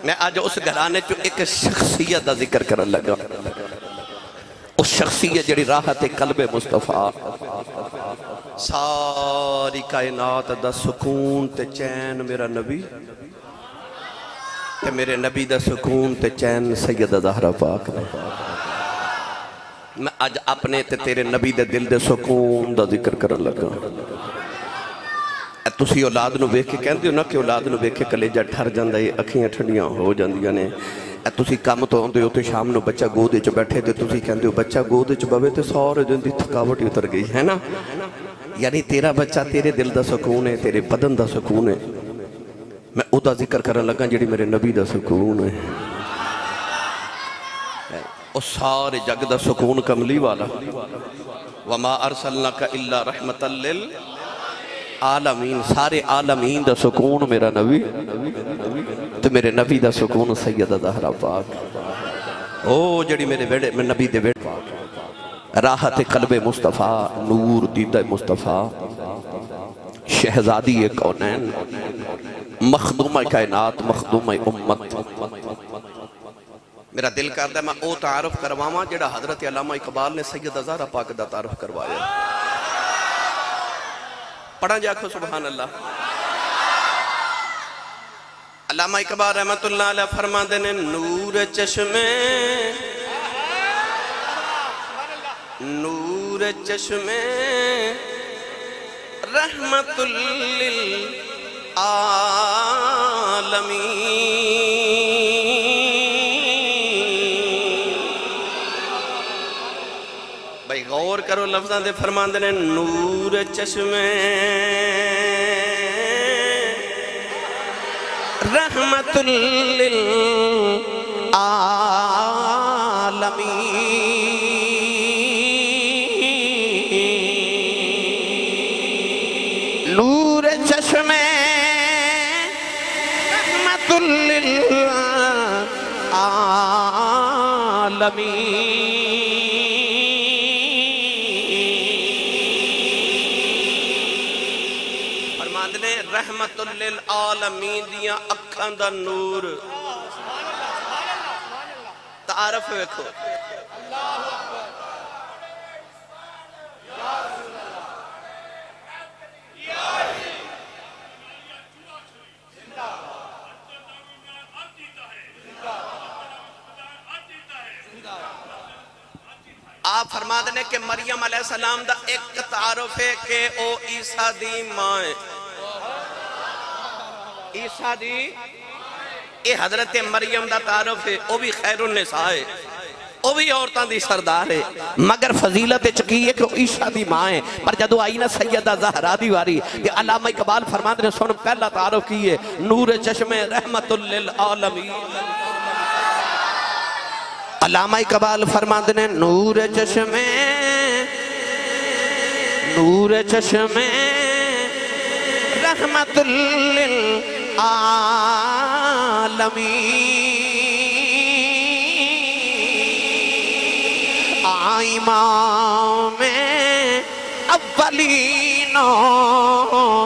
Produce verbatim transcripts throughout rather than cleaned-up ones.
میں آج اس گھرانے جو ایک شخصیت دا ذکر کرن لگا، اس شخصیت جڑی راحت قلب مصطفیٰ، ساری کائنات دا سکون تے چین میرا نبی تے میرے نبی دا سکون تے چین سیدہ زہرا پاک نے۔ میں آج اپنے تے تیرے نبی دے دل دے سکون دا ذکر کرن لگا۔ تسی اولاد نو بیکھ کے کہندے ہو نا کہ اولاد نو بیکھ کے کلیجہ ٹھر جاندہ ہے، اکھیاں ٹھنڈیاں ہو جاندیاں نے۔ تسی کام تو ہوندے ہو تے شام نو بچہ گودے چ بیٹھے تے تسی کہندے ہو بچہ گودے چ بوے تے سارے دن دی تھکاوٹ اتر گئی ہے نا۔ یعنی تیرا بچہ تیرے دل دا سکون ہے، تیرے بدن دا سکون ہے۔ میں او دا ذکر کرن لگا جڑی میرے نبی دا سکون ہے، او سارے جگ دا سکون کملی والا۔ وَمَا أَرْسَلْنَاكَ إِلَّا رَحْمَةً لِلْعَالَمِينَ، سارے عالمین دا سکون میرا نبی تو میرے نبی دا سکون سیدہ زہرا پاک۔ او جڑی میرے بیڑے میں نبی دے بیڑے راحت قلب مصطفیٰ، نور دیدہ مصطفیٰ، شہزادی کونین، مخدومہ کائنات، مخدومہ امت۔ میرا دل کردہ ہے میں او تعارف کرواما جڑا حضرت علامہ اقبال نے سیدہ زہرا پاک دا تعارف کروایا۔ پڑھا جاکھو سبحان اللہ۔ علامہ اقبال رحمت اللہ علیہ فرما دینے نور چشمے نور چشمے رحمت للعالمین۔ بھائی غور کرو لفظاں دے فرمان دینے نور چشمے رحمت للعالمین، نور چشمے رحمت للعالمین۔ فرماندے نے رحمت للعالمین دیاں اکھاں دا نور۔ تعارف ویکھو، آپ فرما دینے کہ مریم علیہ السلام دا ایک تعارف ہے کہ او عیسیٰ دی مائیں، عیسیٰ دی اے حضرت مریم دا تعارف ہے، او بھی خیر النساء ہے، او بھی عورتاں دی سردار ہے، مگر فضیلت چکی ہے کہ وہ عیسیٰ دی مائیں۔ پر جدو آئی نا سیدہ زہرا دی واری کہ علامہ اقبال فرما دینے سن پہلا تعارف کی ہے نور چشم رحمت للعالمین۔ علامہ اقبال فرماتے ہیں نور چشمے نور چشمے رحمت للعالمین، امام اولین و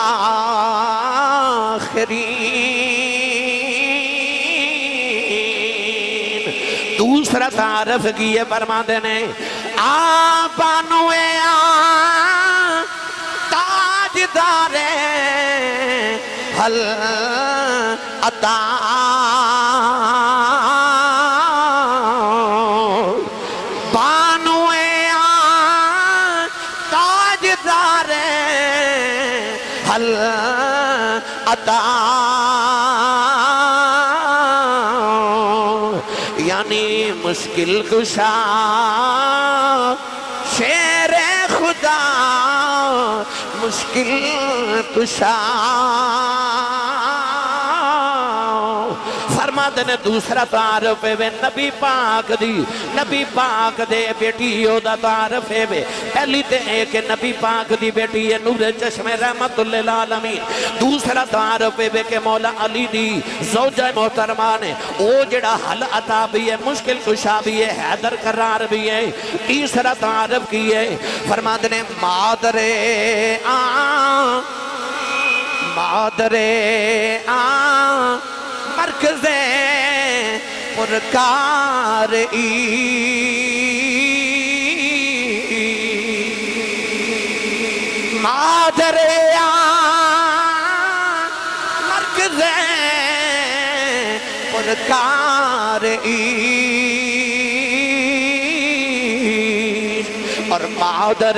آخرین۔ دوسرا تعارف کیے فرماتے ہیں آبانوے آن تاجدارے حل عطا، بانوے آن تاجدارے حل عطا، یعنی مشکل کشا شیر خدا، مشکل کشا۔ فرماتے نے دوسرا تعارف ہے نبی پاک دی، نبی پاک دے بیٹی او دا تعارف ہے پہلی تے ایک نبی پاک دی بیٹی ہے نور چشم رحمت للعالمین۔ دوسرا تعارف ہے کہ مولا علی دی زوجہ محترمہ نے او جڑا حل عطا بھی ہے، مشکل کشا بھی ہے، حیدر قرار بھی ہے۔ تیسرا تعارف کی ہے فرماتے نے مادر آن مادر آن مرکز پرکار ای مادر مرکز پرکار ای اور مادر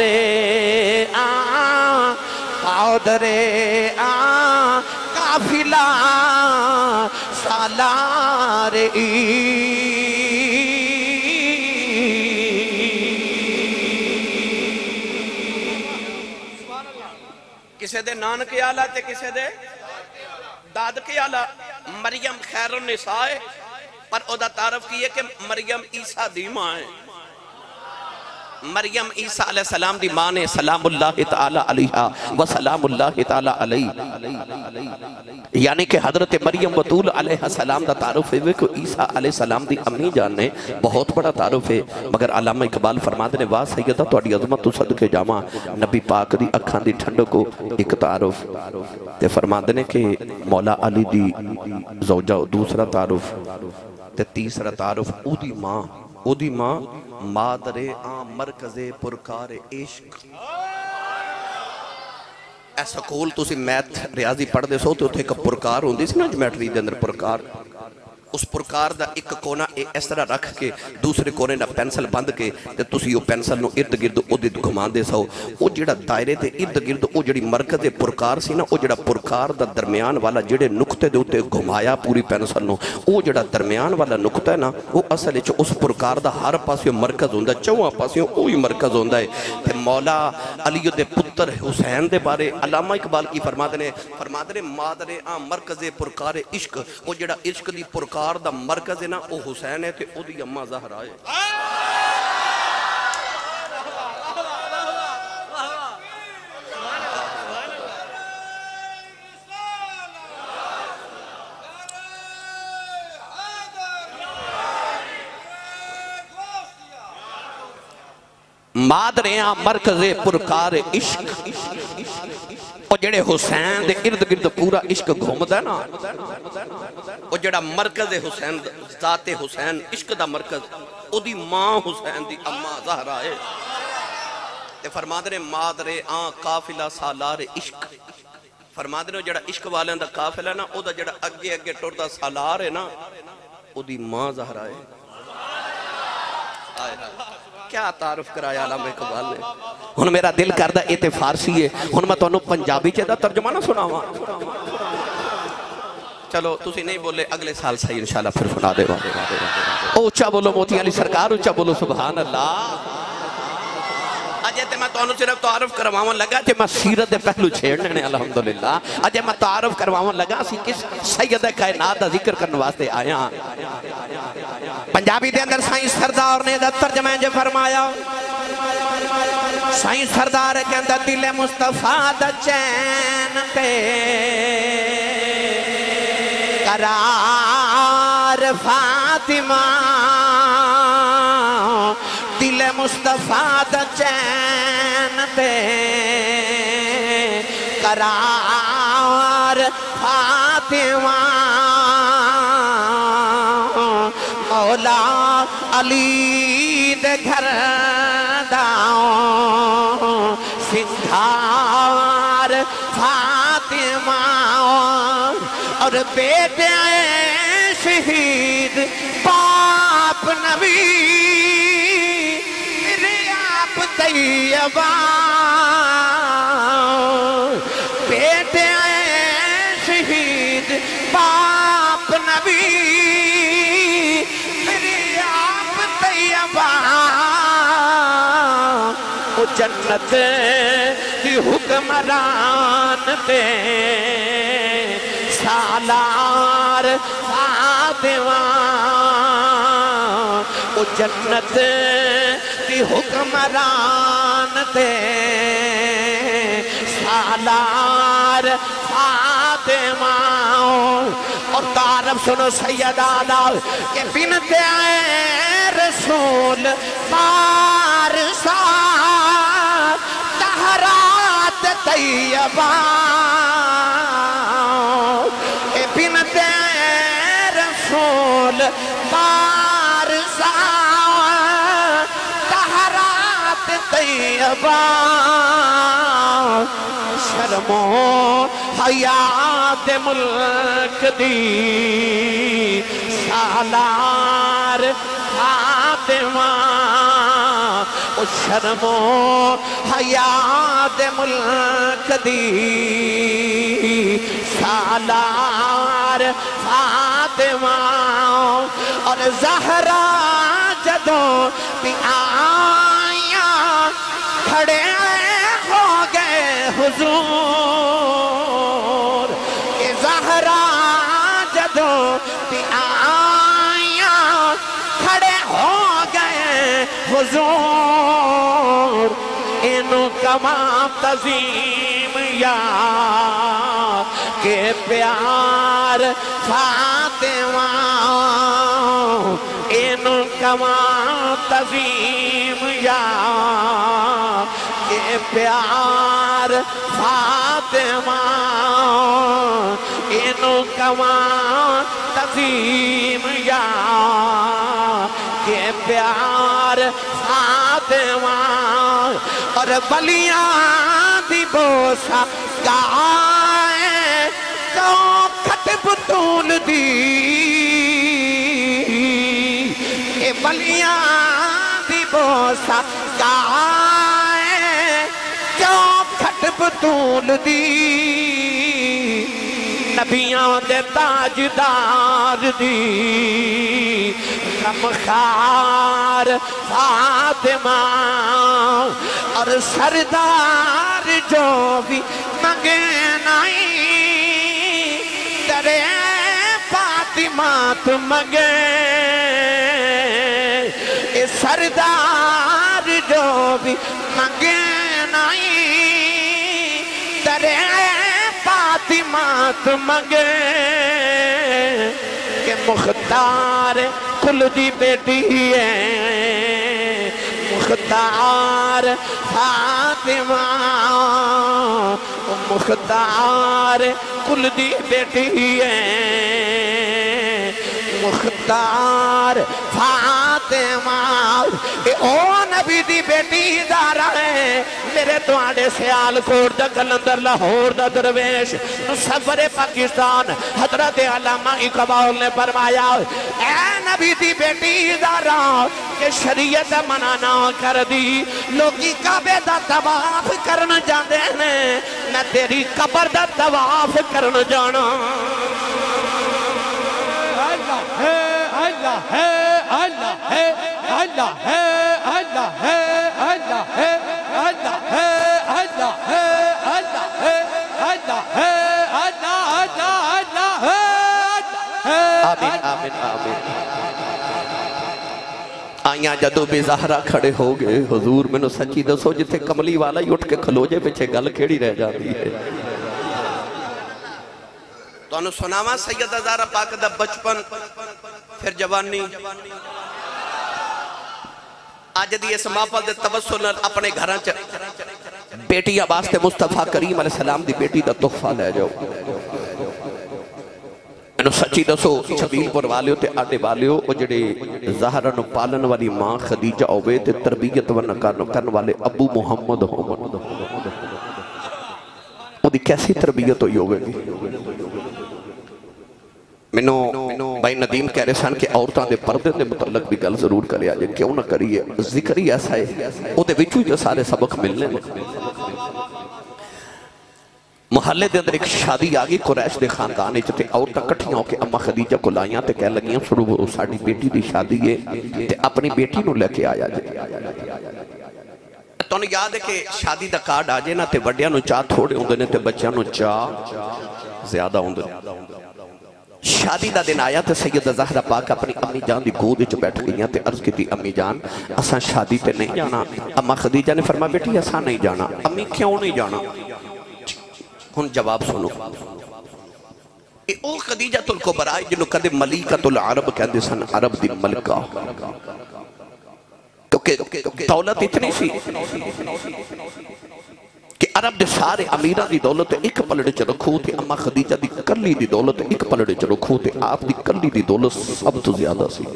آ مادر آ قافلہ سالار ای کسے دے نانکے آلہ تے کسے دے دادکے آلہ مریم خیر النساء پر او دا تعارف کیے کہ مریم عیسیٰ دی ماں ہے مریم عیسیٰ علیہ السلام دی ماں نے سلام اللہ تعالیٰ علیہ و سلام اللہ تعالیٰ علیہ یعنی کہ حضرت مریم بطول علیہ السلام دا تعارف ہے کہ عیسیٰ علیہ السلام دی امی جان نے بہت بڑا تعارف ہے مگر علامہ اقبال فرماتے نے واہ سیدہ توڑی عظمت تو صدقے جامع نبی پاک دی اکھان دی ٹھنڈ کو ایک تعارف تے فرماتے نے کہ مولا علی دی زوجہ دوسرا تعارف تے تیسرا تعارف او دی ماں او دی ماں مادر آن مرکز پرکار عشق ایسا کول تو سی میتھ ریاضی پڑھ دے سو تو ایک پرکار ہوں دی سی نا جمیٹری دے اندر پرکار اس پرکار دا ایک کونا اس طرح رکھ کے دوسرے کونے نا پینسل بند کے تے تسی وہ پینسل نو ارد گرد او دے گھمان دے سو او جڑا دائرے تے ارد گرد او جڑی مرکز پرکار سی نا او جڑا پرکار دا درمیان والا جڑے نکتے دے ہوتے گھمایا پوری پینسل نو او جڑا درمیان والا نکتہ ہے نا وہ اصل چو اس پرکار دا ہر پاسیوں مرکز ہوندہ چوہاں پاسیوں اوہی مرکز ہوندہ ہے تے مولا علی دے پتر حسین دے بارے علامہ اقبال کی فرماتے نے فرماتے نے مادر آن مرکز پرکار عشق او جڑا عشق دی پرکار دا مرکز ہے نا او حسین ہے تے او دی اممہ زہرا ہے مادر آن مرکز پرکار عشق او جڑے حسین دے ارد گرد پورا عشق گھومدا نا او جڑا مرکز حسین ذات حسین عشق دا مرکز او دی ماں حسین دی اماں زہرا ہے تے فرماتے نے مادر آن قافلہ سالار عشق فرماتے نے جڑا عشق والے دا قافلہ نا او دا جڑا اگے اگے ٹوٹا سالار ہے نا او دی ماں زہرا ہے کیا تعارف کرایا علامہ اقبال نے ہن میرا دل کردہ ایتے فارسی ہے ہن میں تو انہوں پنجابی چاہتا ترجمہ نہ سنا ہوا چلو تسی نہیں بولے اگلے سال صحیح انشاءاللہ پھر سنا دے گا اونچا بولو موتی علی سرکار اونچا بولو سبحان اللہ اجے تے میں تو انہوں صرف تعارف کرواؤں لگا تے میں سیرت دے پہلو چھیڑنے نے الحمدللہ اجے میں تعارف کرواؤں لگا سی کس سید کائنات دا ذکر کرنے واسطے آیا پنجابی دے اندر سائیں سردار نے دا ترجمہ جو فرمایا سائیں سردار کے اندر دل مصطفیٰ دا چین پہ قرار فاطمہ دل مصطفیٰ دا چین پہ قرار فاطمہ مولا علی دے گھر داؤں سنگھار فاطمہ اور بیٹے شہید باپ نبی میرے آپ طیبہ بیٹے شہید باپ نبی او جنت کی حکمران پہ سالار فاطمہ او جنت کی حکمران پہ سالار فاطمہ اور تعارف سنو سیدہ کہ بنت رسول پارسا تہرات طیبہ اے بنت بول بارزا طہرات طیبہ شرم و حیات ملک دی سالار فاطمہ شرم و حیات ملک دی سالار فاطمہ اور زہرا جدوں بھی آیاں کھڑے ہو گئے حضور کہ زہرا جدوں بھی آیاں کھڑے ہو گئے حضور انو کما تظیم یا کہ پیار فاطمہ انو کما تظیم یا کہ پیار فاطمہ انو کما تظیم یا کہ پیار فاطمہ اور بلیاں دی بوسا گائے تو کھٹ بطول دی اے بلیاں دی بوسا گائے تو کھٹ بطول دی نبیاں دے تاجدار دی غمخوار فاطمہ اور سردار جو بھی منگے نائی درے فاطمہ تو منگے اے سردار جو بھی منگے نائی درے فاطمہ تو منگے کہ مختار کل دی بیٹی ہے مختار فاطمہ مختار کل دی بیٹی ہے مختار فاطمہ اے او نبی دی بیٹی دارا ہے میرے توڑے سیال کوٹ دا کلندر لاہور دا درویش صبر پاکستان حضرت علامہ اقبال نے فرمایا اے نبی دی بیٹی دارا کہ شریعت منانا کر دی لوگی کعبے دا طواف کرنا جاندے ہیں میں تیری قبر دا طواف کرنا جانا اللہ ہے اللہ ہے اللہ ہے اللہ ہے اللہ ہے اللہ ہے اللہ ہے اللہ ہے اللہ ہے اللہ ہے اللہ اللہ اللہ ہے آمین آمین آمین آئیاں جدو بھی زہرہ کھڑے ہو گئے حضور میں نے سچی دسو جتے کملی والا ہی اٹھ کے کھلوجے پیچھے گل کھیڑی رہ جاتی ہے تو انہوں سناوا سیدہ زہرہ پاک دا بچپن پھر جوانی آج دی اس محفل دے توسل اپنے گھراں چ بیٹی عباس تے مصطفیٰ کریم علیہ السلام دی بیٹی دا تحفہ لے جاؤ انہوں سچی دسو چھبیل پر والیو تے آٹے والیو او جڑے زہرہ نو پالن والی ماں خدیجہ ہوئے تے تربیت و نکان والے ابو محمد ہومن او دی کیسی تربیت ہوئی ہوئے گی منو بھائی ندیم کہہ رہے سن کہ عورتاں دے پردے دے متعلق بھی گل ضرور کرے آجے کیوں نہ کریے ذکر ہی ایسا ہے او دے وچو جو سارے سبق ملنے محلے دے اندر ایک شادی آگی قریش دے خاندانے چتے عورتاں کٹھیاں ہو کے اماں خدیجہ کو لائیاں تے کہہ لگیاں شروع ہو ساڑی بیٹی دی شادی ہے تے اپنی بیٹی نو لے کے آیا جائے تو نے یاد ہے کہ شادی دا کارڈ آجے نا تے وڈیاں نو چاہ تھوڑے ہوندے نے تے بچیاں نو چاہ زیادہ ہوندے شادی دا دن آیا تے سیدہ زہرہ پاک اپنی امی جان دی گود وچ بیٹھ گئیاں تے عرض کی تھی امی جان اساں شادی تے نہیں جانا اما خدیجہ نے فرمایا بیٹی اساں نہیں جانا امی کیوں نہیں جانا ہن جواب سنو اے او خدیجہ الکبریٰ جنہوں کدے ملیکۃ العرب کہندے سن عرب دی ملکہ کیونکہ دولت اتنی سی کہ عرب دے سارے امیران دی دولت ایک پلڑے چ رکھو تے اما خدیجہ دی کلی دی دولت ایک پلڑے چ رکھو تے آپ دی کلی دی دولت سب تو زیادہ سی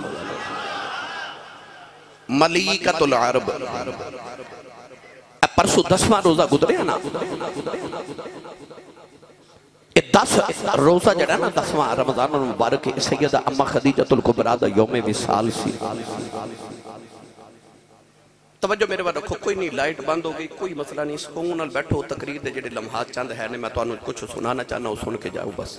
ملیکۃ العرب پرسو دسواں روزہ گزرے نا دس روزہ جڑا نا دسواں رمضان المبارک سیدہ اما خدیجہ الکبریٰ دا یوم وصال سی توجہ میرے بعد رکھو کوئی نہیں لائٹ بند ہو گئی کوئی مسئلہ نہیں سکون نال بیٹھو تقریر دے جڑے لمحات چند ہے میں تو کچھ سنانا چاہنا ہوں سن کے جاؤ بس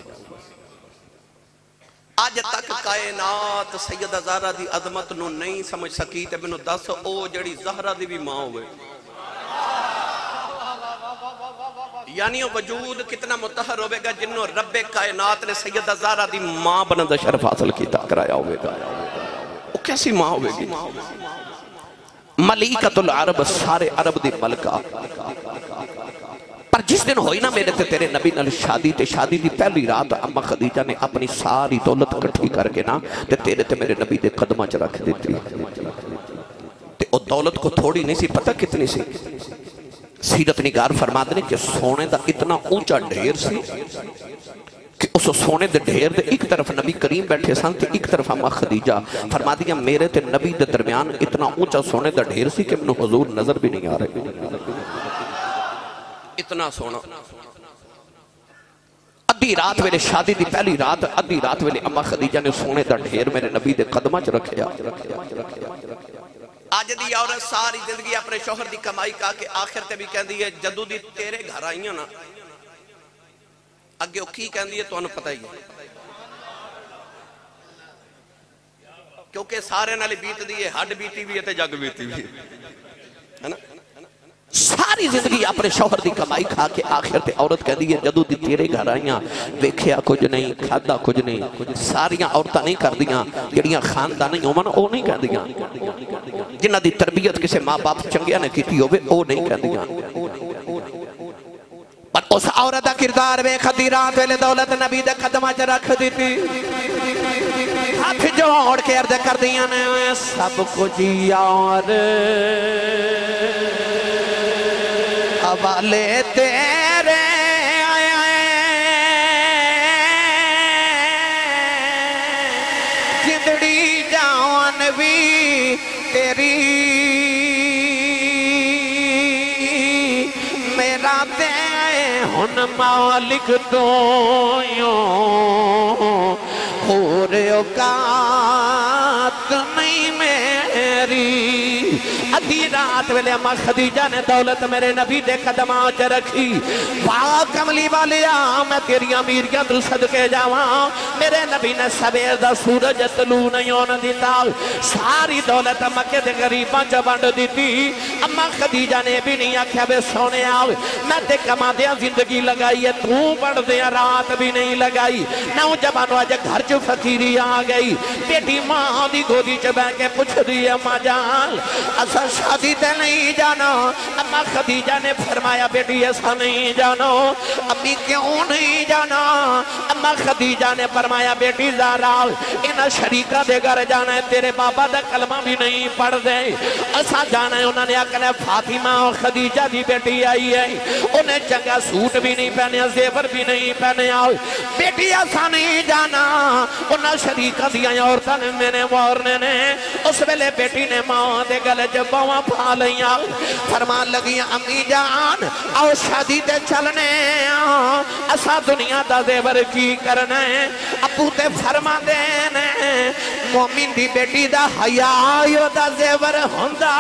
آج تک کائنات سیدہ زہرا دی عظمت نو نہیں سمجھ سکی تے میں دس او جڑی زہرا دی بھی ماں ہوئے یعنی وجود کتنا متحر ہوئے گا جنہوں رب کائنات نے سیدہ زہرا دی ماں بنندہ شرف حاصل کیتا کرایا ہوئے گا وہ کیسی ماں ہوئے گی ملیکۃ العرب سارے عرب دی ملکہ پر جس دن ہوئی نا میرے تے تیرے نبی نال شادی تے شادی دی پہلی رات اما خدیجہ نے اپنی ساری دولت کٹھی کر کے نا تے تیرے تے میرے نبی دے قدمہ چ رکھ دیتی تے او دولت کو تھوڑی نہیں سی پتہ کتنی سی سیرت نگار فرماتے ہیں کہ سونے دا اتنا اونچا ڈھیر سی کہ اس سونے دے ڈھیر دے ایک طرف نبی کریم بیٹھے سن تے ایک طرف اما خدیجہ فرما دیا میرے تے نبی دے درمیان اتنا اونچا سونے دا ڈھیر سی کہ منو حضور نظر بھی نہیں آ رہے اتنا سونا ادھی رات ویلے شادی دی پہلی رات ادھی رات ویلے اما خدیجہ نے سونے دا ڈھیر میرے نبی دے قدمہ چ رکھیا آج دی عورت ساری زندگی اپنے شوہر دی کمائی کا کہ آخر تے بھی کہن دی ہے جدو دی تیرے گھر آئیاں نا اگے وہ کی کہن دی ہے تو انہوں پتہ ہی ہے کیونکہ سارے نالی بیت دی ہے ہڈ بیتی بھی ہے تے جگ بیتی بھی ہے نا ساری زندگی اپنے شوہر دی کمائی کھا کے آخر تے عورت کہہ دی ہے جدو دی تیرے گھر آئیاں ویکھیا کچھ نہیں کھادا کچھ نہیں ساریاں عورتاں نہیں کر دیاں جڑیاں خاندان نہیں ہومن او نہیں کہہ دیاں جنہ دی تربیت کسے ماں باپ چنگیا نے کیتی ہوئے او نہیں کہہ دیاں پر اس عورت دا کردار بے خدی رات ویلے دولت نبی دے قدمہ چ رکھ دیتی ہاتھ جوڑ کے عرض کر دیاں نے سب کچھ یار حوالے تیرے جندڑی جان بھی تیری میرا تے ہن مالک تو یوں ہو رہے اوقات نہیں میری ادھی رات ویلے اما خدیجہ نے دولت میرے نبی دے قدماں چ رکھی پاک کملی والیا میں تیری امیریاں تو صدقے جاواں میرے نبی نے سویر دا سورج طلوع نہیں ہونے دیتا ساری دولت مکے دے غریباں چ ونڈ دیتی اما خدیجہ نے بھی نہیں آکھیا بے سونے آؤ میں تے کما دیا زندگی لگائی ہے تو پڑھ دیا رات بھی نہیں لگائی نوجوانوں آج گھر چ فقیری آ گئی بیٹی ماں دی گودی چ بیٹھ کے پوچھ دی اما جان اسا شادی تے نہیں جانا اما خدیجہ نے فرمایا بیٹی ایسا نہیں جانا امی کیوں نہیں جانا اما خدیجہ نے فرمایا بیٹی زہرا انہا شریکہ دے گھر جانا ہے تیرے بابا دا کلمہ بھی نہیں پڑھ دے ایسا جانا ہے انہوں نے اکنے فاطمہ اور خدیجہ دی بیٹی آئی ہے انہیں چنگا سوٹ بھی نہیں پہنے زیور بھی نہیں پہنے آؤ بیٹی ایسا نہیں جانا انہا شریکہ دیا عورتہ نے میں نے وارنے نے اس ویلے بیٹی نے ماں دے گلے جب باواں پھا لئیاں فرمان لگیاں امی جان آؤ شادی تے چلنے اسا دنیا دا زیور کی کرنے ابو تے فرما دینے مومن دی بیٹی دا حیاء دا زیور ہوندہ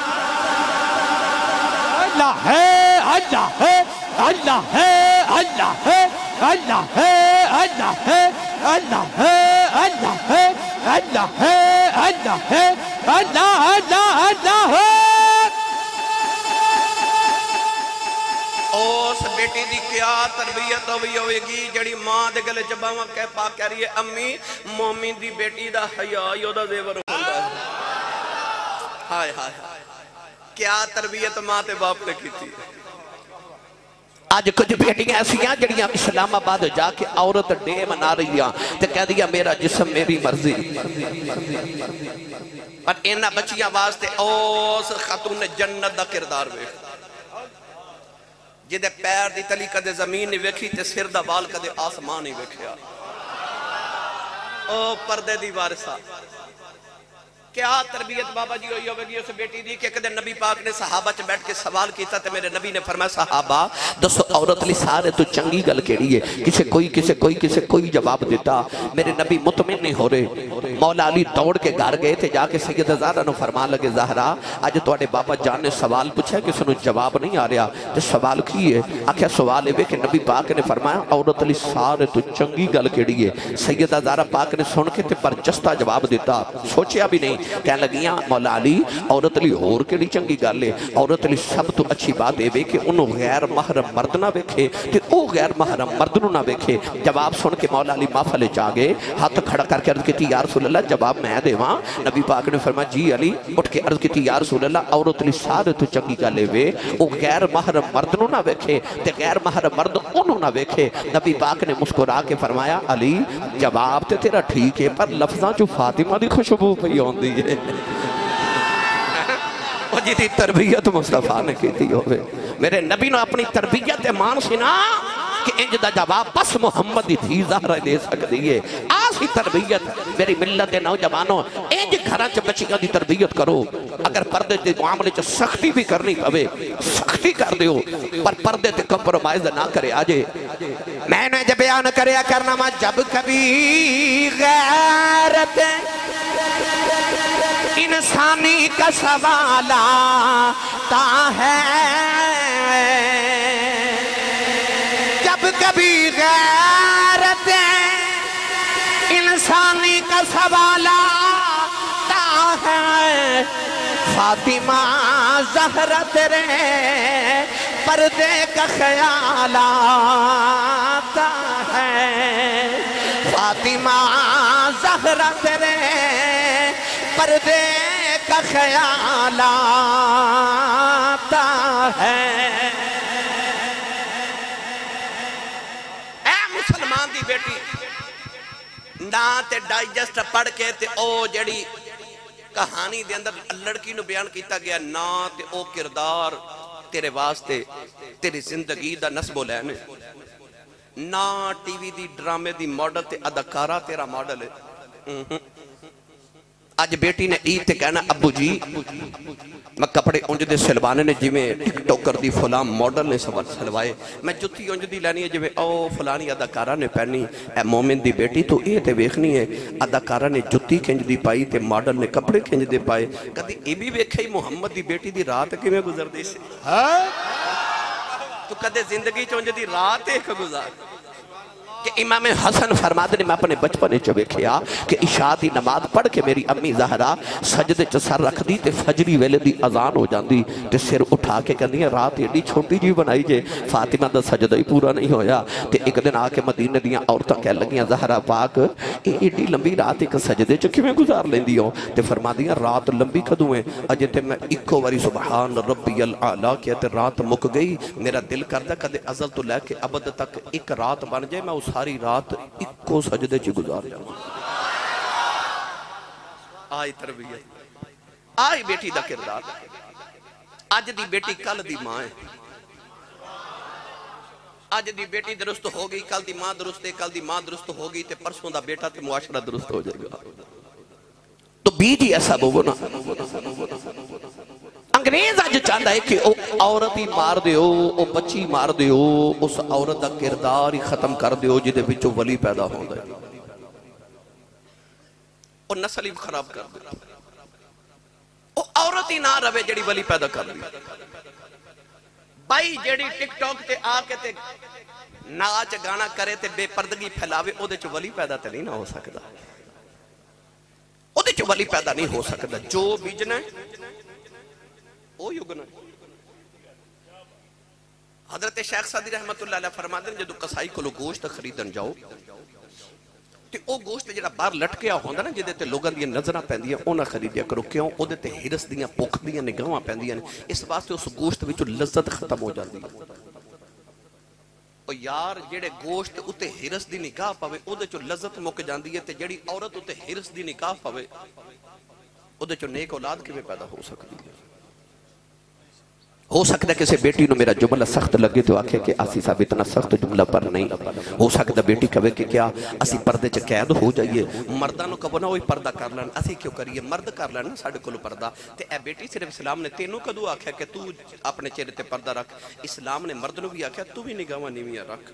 اللہ ہے اللہ ہے اللہ ہے اللہ ہے اللہ ہے اللہ ہے اللہ ہے اللہ ہے اللہ ہے اللہ ہے اللہ اللہ اللہ ہے اس بیٹی دی کیا تربیت ہوئی ہوئے گی جڑی ماں دے گلے جباواں کہہ پاک کہہ رہی ہے امی مومن دی بیٹی دا حیاء دا زیور ہوندہ ہے ہائے ہائے کیا تربیت ماں تے باپ نے کی تھی آج کچھ بیٹیاں ایسی ہیں جڑیاں اسلام آباد جا کے عورت ڈے منا رہی ہیں تے کہہ دیا میرا جسم میری مرضی پر انہا بچیاں واسطے اوس خاتون جنت دا کردار وے جدے پیر دی تلی کدے زمین نہیں ویکھی تے سر دا وال کدے آسمان نہیں ویکھیا او پردے دی وارثہ کیا تربیت بابا جی ہوئی ہوگی اس بیٹی دی کہ کدے نبی پاک نے صحابہ چ بیٹھ کے سوال کیتا تے میرے نبی نے فرمایا صحابہ دسو عورت لی سارے تو چنگی گل کیڑی ہے کسے کوئی کسے کوئی کسے کوئی جواب دیتا میرے نبی مطمئن نہیں ہو رہے مولا علی دوڑ کے گھر گئے تھے جا کے سیدہ زہرا نو فرما لگے زہرا اج تواڈے بابا جان نے سوال پوچھا کسے نو جواب نہیں آ رہا تے سوال کی ہے آکھیا سوال ہے کہ نبی پاک نے فرمایا عورت لی سارے تو چنگی گل کیڑی ہے سیدہ زہرا پاک نے سن کے تے برجستہ جواب دیتا سوچیا بھی نہیں کہنے لگیاں مولا علی عورت لی ہور کے لی چنگی گالے عورت لی سب تو اچھی بات ہے بے کہ انہوں غیر محرم مرد نہ بیکھے کہ او غیر محرم مرد نہ بیکھے جواب سن کے مولا علی محفل چاگے ہاتھ کھڑا کر کے عرض کی تھی یا رسول اللہ جواب میں دے وہاں نبی پاک نے فرمایا جی علی اٹھ کے عرض کی تھی یا رسول اللہ عورت لی سارے تو چنگی گالے وے او غیر محرم مرد نہ بیکھے تے غیر محرم مرد انہوں نہ بیکھے نبی پاک نے مسکرا کے فرمایا علی جواب تے تیرا ٹھیک ہے پر لفظاں جو فاطمہ دی خوشبو پہ ہوندی ہے وہ جی تھی تربیت مصطفیٰ نے کی تھی ہوئے میرے نبی نے اپنی تربیت مان سنا کہ انج دا جواب بس محمد ہی تھی زہرہ دے سکتی ہے آسی تربیت میری ملت نوجوانوں انج گھراں چ بچیاں دی تربیت کرو اگر پردے دے معاملے چ سختی بھی کرنی پوے سختی کر دیو پر پردے تے کمپرومائز نہ کرے آجے میں نے جب بیان کریا کرنا ما جب کبھی غیرت انسانی کا سوال آتا ہے جب کبھی غیرت انسانی کا سوال آتا ہے فاطمہ زہرا تیرے پردے کا خیال آتا ہے فاطمہ زہرا تیرے پردے کا خیال آتا ہے اے مسلمان دی بیٹی نہ تے ڈائجسٹ پڑھ کے تے او جڑی کہانی دے اندر لڑکی نو بیان کیتا گیا نہ تے او کردار تیرے واسطے تیری زندگی دا نسب و لین نہ ٹی وی دی ڈرامے دی ماڈل تے اداکارہ تیرا ماڈل ہے آج بیٹی نے عید تے کہنا ابو جی میں کپڑے انج دے سلوانے نے جی میں ٹک ٹوکر دی فلاں ماڈل نے سلوائے میں جتی انج دی لینی ہے جی میں او فلانی اداکارہ نے پہنی اے مومن دی بیٹی تو یہ تے ویکھنی ہے اداکارہ نے جتی کنج دی پائی تے ماڈل نے کپڑے کنج دے پائے کدی اے بھی ویکھے محمد دی بیٹی دی رات کی میں گزر دی سے تو کدے زندگی چونج دی رات ایک گزار کہ امام حسن فرماتے نے میں اپنے بچپنے چوے کھیا کہ عشاء دی نماز پڑھ کے میری امی زہرا سجدے چ سر رکھ دی تے فجری ویلے دی اذان ہو جاندی تے سر اٹھا کے کہندی رات ایڈی چھوٹی جی بنائی جے فاطمہ دا سجدہ ہی پورا نہیں ہویا تے ایک دن آ کے مدینے دیاں عورتاں کہہ لگیاں زہرا پاک اے ایڈی لمبی رات ایک سجدے چ کیویں گزار لیندی ہو تے فرمادیاں رات لمبی کدوں ہے اجے تے میں اکو واری سبحان ربی الاعلی کہ تے رات مک گئی میرا دل کردا کدے ازل تو لے کے ابد تک ایک رات بن جائے میں ساری رات ایک کو سجدے چی گزار جاؤں آئی تربیت آئی بیٹی دا کردار آج دی بیٹی کل دی ماں ہے آج دی بیٹی درست ہو گئی کل دی ماں درست ہے کل دی ماں درست ہو گئی تے پرسوں دا بیٹا تے معاشرہ درست ہو جائے گا تو بیج ہی ایسا بو نا انگریز آج چاہتا ہے کہ او عورتی مار دیو او بچی مار دیو اس عورت دا کردار ہی ختم کر دیو جدے بچو ولی پیدا ہو دے او نسل ہی خراب کر دیو او عورتی نہ روے جڑی ولی پیدا کر دیو بائی جڑی ٹک ٹاک تے آکے تے ناچ گانا کرے تے بے پردگی پھیلاوے او دے چو ولی پیدا تے نہیں نہ ہو سکتا او دے چو ولی پیدا نہیں ہو سکتا جو بیجنا ہے او یگنا حضرت شیخ سعدی رحمت اللہ علیہ فرماتے ہیں جدو قصائی کو لو گوشت خریدن جاؤ تے او گوشت جڑا باہر لٹکیا ہوندا نا جدے تے لوگاں دی نظراں پیندیاں اونا خریدیا کرو کیوں او دے تے ہرس دیاں پکھ دیاں نگاہاں پیندیاں اس واسطے اس گوشت وچوں لذت ختم ہو جاندی او یار جڑے گوشت اوتے ہرس دی نگاہ پاوے او دے چوں لذت مک جاندی ہے تے جڑی عورت اوتے ہرس دی نگاہ پاوے او دے چوں نیک اولاد کیویں پیدا ہو سکدی ہے ہو سکتا ہے کسی بیٹی نو میرا جملہ سخت لگے تو آکھے کہ آسی صاحب اتنا سخت جملہ پر نہیں. ہو سکتا بیٹی کہے کہ کیا اسی پردے چ قید ہو جائیے, مردہ نو کہو نا وہی پردہ کر لین, اسی کیوں کریے, مرد کر لین ساڑھے کلو پردہ. تے اے بیٹی صرف اسلام نے تینوں کدو آکھیا کہ تو اپنے چہرے تے پردہ رکھ, اسلام نے مرد نو بھی آکھیا تو بھی نگاہاں نیویاں رکھ.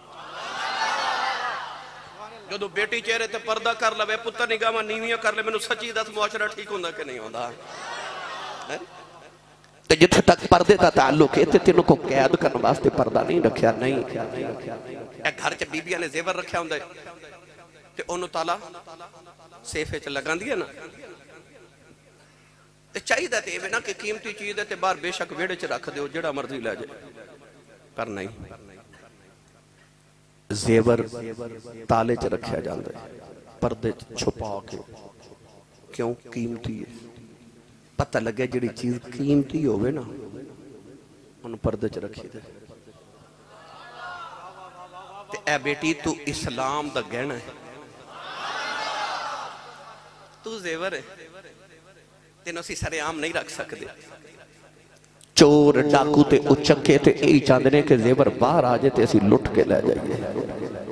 جدو بیٹی چہرے تے پردہ کر لے, پتر نگاہاں نیویاں کر لے, مینوں سچی دس معاشرہ ٹھیک ہوندا کہ نہیں ہوندا؟ تو جتھے تک پردے کا تعلق ہے تینوں کو قید کرنے واسطے پردہ نہیں رکھیا. نہیں اے گھر چ بیبیاں نے زیور رکھیا ہوندا ہے تے اونوں تالا سیفے چ لگاندی ہے نا, تے چاہیدا تے ایویں نا کہ قیمتی چیز ہے تے باہر بے شک ویڑے چ رکھ دیو جڑا مرضی لے جائے, پر نہیں, زیور تالے چ رکھیا جاندا ہے, پردے چھپا کے. کیوں؟ قیمتی ہے. پتہ لگے جڑی چیز قیمتی ہوئے نا انہوں پردے چ رکھی دے. تے اے بیٹی تو اسلام دا گہنا ہے, تو زیور ہے, تینوں اسی سرے عام نہیں رکھ سکتے. چور ڈاکو تے اچکے تے یہی چاندنے کہ زیور باہر آ جائے تے اسی لٹ کے لے جائیے.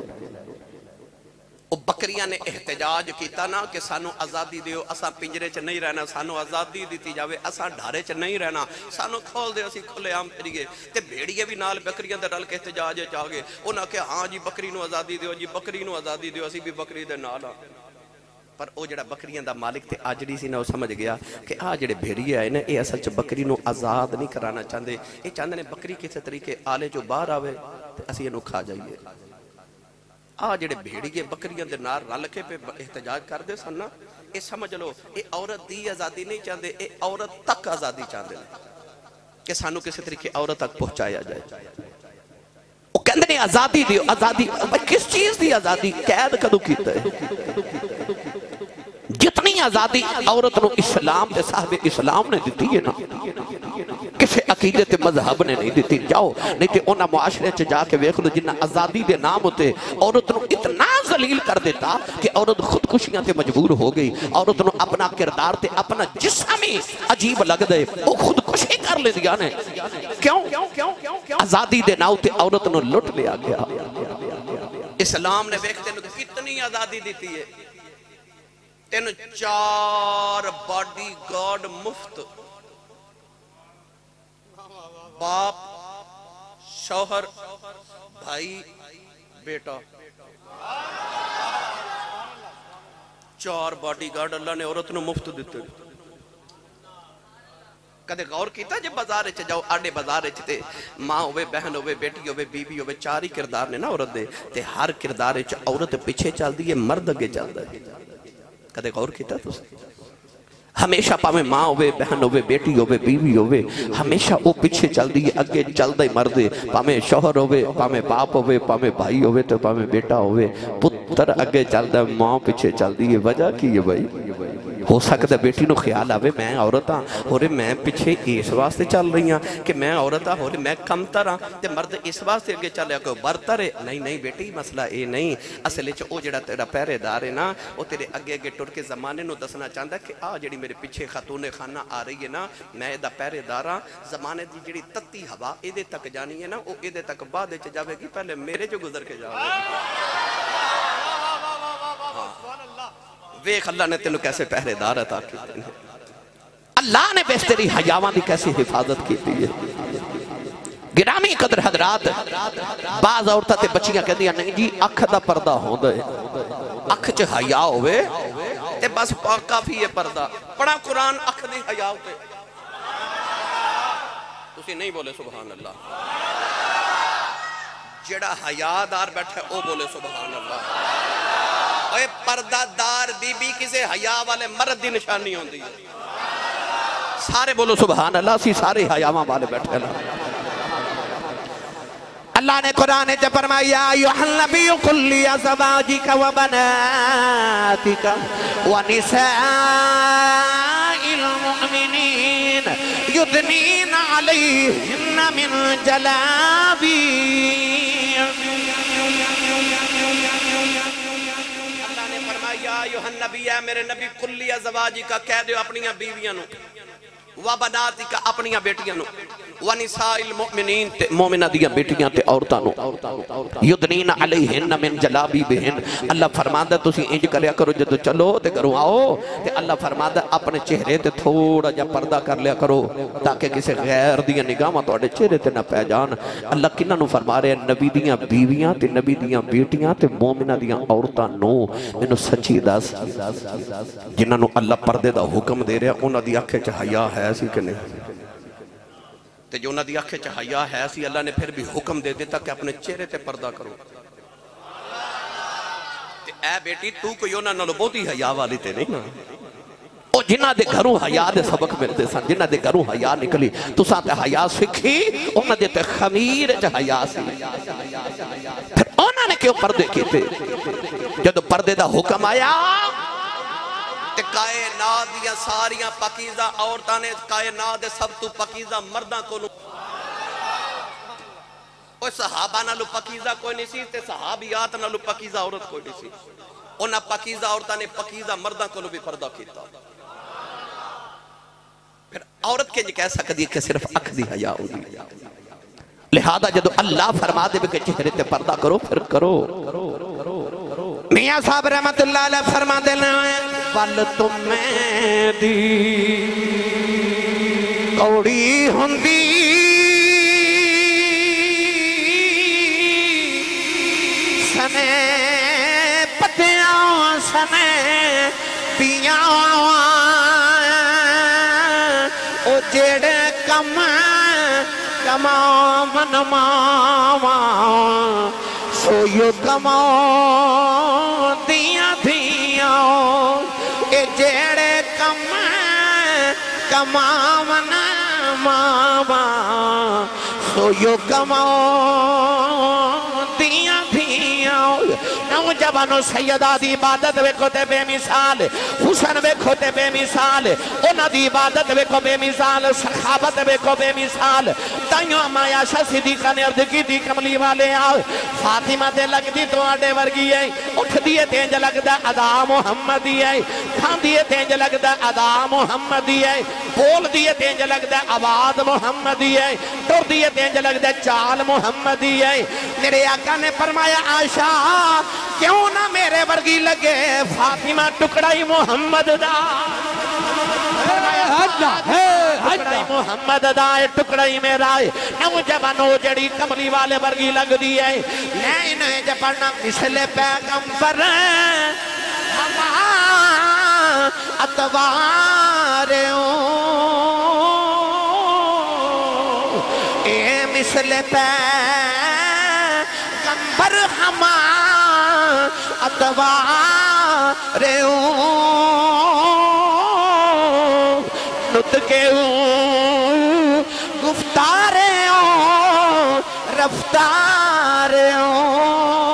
بکریاں نے احتجاج کیتا نا کہ سانو آزادی دیو, اساں پنجرے چ نہیں رہنا, سانو آزادی دیتی جاوے, اساں ڈھارے چ نہیں رہنا, سانو کھول دے اسی کھلے عام پھریے. تے بھیڑیے بھی نال بکریاں دے رل کے احتجاج چ آ گئے. انہاں کہ ہاں جی بکری نو آزادی دیو, جی بکری نو آزادی دیو, اسی بھی بکری دے نال ہاں. پر او جڑا بکریاں دا مالک تے آجڑی سی نا, وہ سمجھ گیا کہ آ جڑے بھیڑیے آئے نا اے اصل چ بکری نو آزاد نہیں کرانا چاہندے, اے چاہندے نے بکری کسے طریقے آلے جو باہر آوے تے اسی انہوں کھا جائیے. آ جڑے بھیڑیے بکریاں دے نار رل کے پہ احتجاج کر دے سن نا, اے سمجھ لو اے عورت دی آزادی نہیں چاہندے, اے عورت تک آزادی چاہندے کہ سانو کسی طریقے عورت تک پہنچایا جائے. وہ کہندے نے آزادی دیو, آزادی کس چیز دی آزادی؟ قید کدو کیتا ہے. جتنی آزادی عورت نو اسلام دے صاحب اسلام نے دیتی ہے نا, کسے عقیدے تے مذہب نے نہیں دیتی. جاؤ نہیں تے انہاں معاشرے چ جا کے ویکھ لو جنہاں آزادی دے نام ہوتے عورت نو اتنا ذلیل کر دیتا کہ عورت خودکشیاں تے مجبور ہو گئی. عورت نو اپنا کردار تے اپنا جسم ہی عجیب لگ دے, وہ خودکشی کر لے دیا نے. کیوں؟ آزادی دے نام تے عورت نو لٹ لیا گیا. اسلام نے ویکھتے نو کتنی آزادی دیتی ہے. تین چار باڈی گارڈ مفت, باپ, شوہر, بھائی, بیٹا, چار باڈی گارڈ اللہ نے عورت نو مفت دیتے. کدے غور کیتا جب بازارے چ جاؤ, آڈے بازارے چ تے ماں ہوئے, بہن ہوئے, بیٹی ہوئے, بیوی ہوئے, چار ہی کردار نے نا عورت دے, تے ہر کردارے چ عورت پیچھے چل دی ہے, مرد اگے چل دی ہے. کدے غور کیتا تو ہمیشہ پاویں ماں ہوئے, بہن ہوئے, بیٹی ہوئے, بیوی ہوئے, ہمیشہ وہ پیچھے چل دی ہے, اگے چل دی مرد. پاویں شوہر ہوئے, پاویں باپ ہوئے, پاویں بھائی ہوئے, تو پاویں بیٹا ہوئے, پتر اگے چل دی, ماں پیچھے چل دی ہے. وجہ کی ہے بھائی؟ ہو سکتا بیٹی نو خیال آوے میں عورت ہاں, ہو رہے میں پیچھے اس واسطے چل رہی ہاں کہ میں عورت ہاں, ہو رہے میں کمتر ہاں, تے مرد اس واسطے اگے چلے کہ برتر ہے. نہیں نہیں بیٹی, مسئلہ اے نہیں. اصل وچ او جڑا تیرا پہرے دار ہے نا, وہ تیرے اگے اگے ٹر کے زمانے نو دسنا چاہندا ہے کہ آ جڑی میرے پیچھے خاتون خانہ آ رہی ہے نا, میں دا پہرے دار ہاں. زمانے دی جڑی تتی ہوا ایدے تک جانی ہے نا, وہ ایدے تک بعد وچ جاوے گی, پہلے میرے جو گزر کے جاوے گی. ویکھ اللہ نے تینوں کیسے پہرے دار عطا کیتے ہیں. اللہ نے بیس تیری حیاواں دی کیسی حفاظت کیتی ہے. گرامی قدر حضرات, بعض عورتاں تے بچیاں کہہ دیا نہیں جی اکھ دا پردہ ہوندا ہے, اکھ چ حیا ہوئے تے بس کافی ہے پردہ. پڑھا قرآن اکھ دی حیا ہوتے. تسی نہیں بولے سبحان اللہ. جڑا حیا دار بیٹھے او بولے سبحان اللہ. اے پردہ دار بی بی کسے حیا والے مرد دی نشانی ہوندی ہے. سارے بولو سبحان اللہ, سی سارے حیاواں والے بیٹھے اللہ. اللہ نے قرآن جب فرمایا ایھا النبی قل لازواجک وبناتک ونساء المؤمنین یدنین علیہن من جلابیبہن. اللہ نے فرمایا ایھا النبی, اے میرے نبی, قل لازواجک, کہہ دیو اپنیاں بیویاں نو, وبناتک, اپنیاں بیٹیاں نو, ونساء المؤمنین تے مومنہ دیاں بیٹیاں تے عورتاں نو یدنین علیہن من جلابیبہن اللہ فرماندا تسی انج کریا کرو جدو چلو تے گھروں آؤ تے اللہ فرماندا اپنے چہرے تے تھوڑا جا پردہ کر لیا کرو تاکہ کسی غیر دیاں نگاہاں تواڈے چہرے تے نہ پے جان اللہ کنہاں نو فرما رہے ہیں نبی دیاں بیویاں تے نبی دیاں بیٹیاں تے مومنہ دیاں عورتاں نو مینوں سچی دس جنہاں نو اللہ پردے دا حکم دے رہا انہاں دی اکھیں چ حیا ہے سی کہ نہیں تے جو انہاں دی اکھیں چ حیا ہے سی اللہ نے پھر بھی حکم دے دیتا کہ اپنے چہرے تے پردہ کرو تے اے بیٹی تو کوئی انہاں نالوں بہتی حیا والی تے نہیں نا او جنہاں دے گھروں حیا دے سبق ملتے سن جنہاں دے گھروں حیا نکلی تساں تے حیا سکھی انہاں دے تے خمیر چ حیا سی پھر انہاں نے کیوں پردے کیتے جدو پردے دا حکم آیا تے کائنات دیا ساریاں پاکیزہ عورتاں نے کائنات دے سب تو پاکیزہ مرداں کو نو اوہ صحابہ نالو پاکیزہ کوئی نہیں سی تے صحابیات نالو پاکیزہ عورت کوئی نہیں سی انہاں پاکیزہ عورتاں نے پاکیزہ مرداں کو نو بھی پردہ کیتا پھر عورت کے جو کہہ سکتی ہے کہ صرف اکھ دی حیا ہوگی لہذا جدو اللہ فرما دے کہ چہرے تے پردہ کرو پھر کرو میاں صاحب رحمت اللہ علیہ فرما دینا پل تمہیں دی کوڑی ہندی سنے پتیاں سنے پیاں او جیڑے کم کما من ماما سویو کما دیاں دیاں اے جیڑے کم کما من ماما سویو کما دیاں دیاں نوجوانو سیدہ دی عبادت ویکھو تے بے مثال حسن ویکھو تے بے مثال انہاں دی عبادت ویکھو بے مثال صحابت ویکھو بے مثال تائیوں اما عائشہ صدیقہ نے عرض کی دی کملی والے آؤ فاطمہ تے لگ دی تو آڈے ورگی ہے اٹھ دیئے تینج لگ دا ادا محمدی ہے کھان دیئے تینج لگ دا ادا محمدی ہے بول دیئے تینج لگ دا آواز محمدی ہے ٹر دیئے تینج لگ دا چال محمدی ہے میرے آقا نے فرمایا عائشہ کیوں نہ میرے ورگی لگے فاطمہ ٹکڑائی محمد دا ٹکڑائی محمد دا ٹکڑائی میرا نوجوانو جڑی کملی والے ورگی لگ دی ہے میں انہیں جب پڑھنا مثل پیغمبر ہما اتواریوں اے مثل پیغمبر ہما اتواریوں نطقے ہوں گفتارے ہوں رفتارے ہوں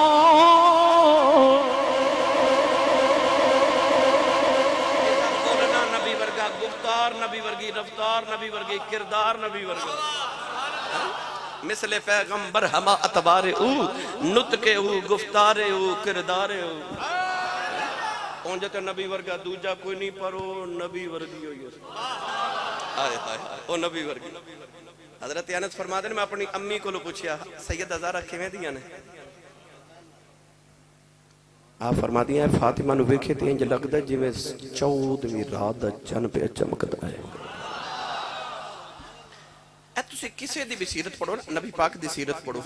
بولنا نبی ورگا گفتار نبی ورگی رفتار نبی ورگی کردار نبی ورگا مثل پیغمبر ہما اتبارے او نطقے او گفتارے او کردارے او اونجا تو نبی ورگا دوجا کوئی نہیں پرو نبی ورگی ہوئی آئے آئے آئے او نبی ورگی حضرت انس فرما دے میں اپنی امی کو لو پوچھیا سید ازارہ کیویں دیا نے آپ فرما دیا ہے فاطمہ نو ویکھے تے انج لگدا جویں چودویں رات دا چن پہ چمکدا ہے اے تسی کسے دی بھی سیرت پڑھو نا نبی پاک دی سیرت پڑھو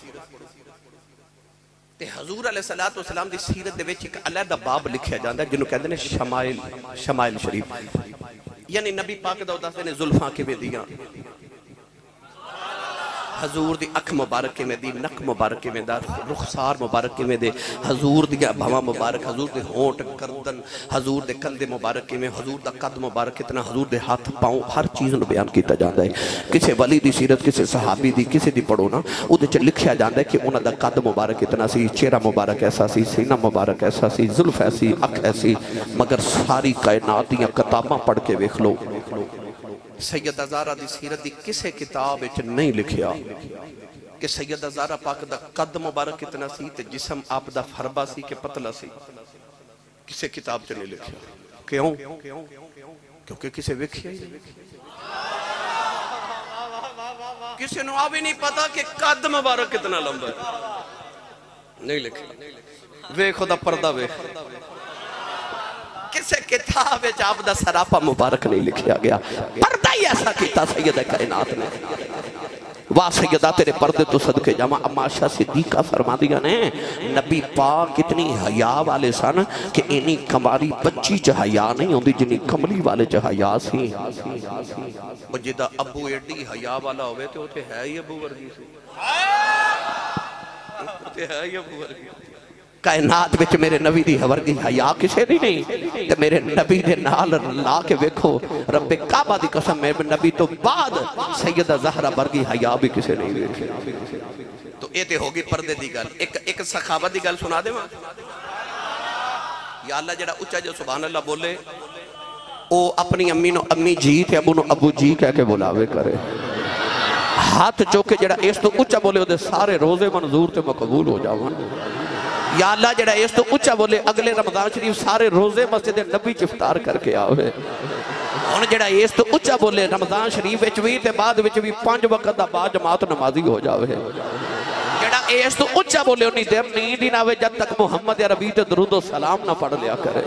تے حضور علیہ السلام دی سیرت دے وچ ایک علیحدہ باب لکھیا جاندا ہے جنوں کہندے نے شمائل شمائل شریف یعنی نبی پاک دا دسدے نے زلفاں کیویں دیاں حضور دی اکھ مبارک میں دی نک مبارک میں دا رخسار مبارک میں دے حضور دی بھواں مبارک حضور دے ہونٹ گردن حضور دے کندھے مبارک میں حضور دا قد مبارک اتنا حضور دے ہاتھ پاؤں ہر چیز نو بیان کیتا جاندا ہے کسے ولی دی سیرت کسے صحابی دی کسے دی پڑھو نا او دے چ لکھیا جاندا ہے کہ انہاں دا قد مبارک اتنا سی چہرہ مبارک ایسا سی سینہ مبارک ایسا سی زلف ایسی اکھ ایسی مگر ساری کائنات دیاں کتاباں پڑھ کے ویکھ لو سیدہ زہرا دی سیرت دی کسے کتاب اچ نہیں لکھیا کہ سیدہ زہرا پاک دا قد مبارک اتنا سی تے جسم آپ دا فربا سی کہ پتلا سی کسے کتاب چ نہیں لکھیا کیوں کیونکہ کسے ویکھیا ہی نہیں کسی نے آ بھی نہیں پتا کہ قد مبارک کتنا لمبا ہے نہیں لکھا وے خدا پردہ وے کسے کتاب آپ دا سراپا مبارک نہیں لکھیا گیا پردہ ہی ایسا کیتا سید کائنات نے واہ سیدہ تیرے پردے تو صدقے جامع اماشا صدیقہ فرما دیا نے نبی پاک کتنی حیاء والے سن کہ انہی کماری بچی چا حیاء نہیں ہوندی جنہی کملی والے چا حیاء سی اور جدہ ابو ایڈی حیاء والا ہوئے تو ہوتے ہے ہی ابو ورگی سی ہوتے ہے ہی ابو ورگی کائنات بچ میرے نبی دی ورگی حیاء کسے نہیں نہیں کہ میرے نبی دے نال لا کے ویکھو رب کعبہ دی قسم میرے نبی تو بعد سیدہ زہرہ ورگی حیاء بھی کسے نہیں ویکھے تو ایتے ہوگی پردے دی گل ایک ایک سخاوت دی گل سنا دے ماں یا اللہ جڑا اچھا جو سبحان اللہ بولے او اپنی امی نو امی جی تے ابو نو ابو جی کہہ کے بلاوے کرے ہاتھ چوکے جڑا اس تو اچھا بولے دے سارے روزے منظور تے مقبول ہو جاؤں یا اللہ جڑا اس تو اچھا بولے اگلے رمضان شریف سارے روزے مسجد نبی چفتار کر کے آوے ان جڑا اس تو اچھا بولے رمضان شریف وچ بھی تے بعد وچ بھی پانچ وقت دا بعد جماعت نمازی ہو جاوے جڑا اس تو اچھا بولے انہی دیر نیند ہی نہ ہوئے جب تک محمد عربی تے درود و سلام نہ پڑھ لیا کرے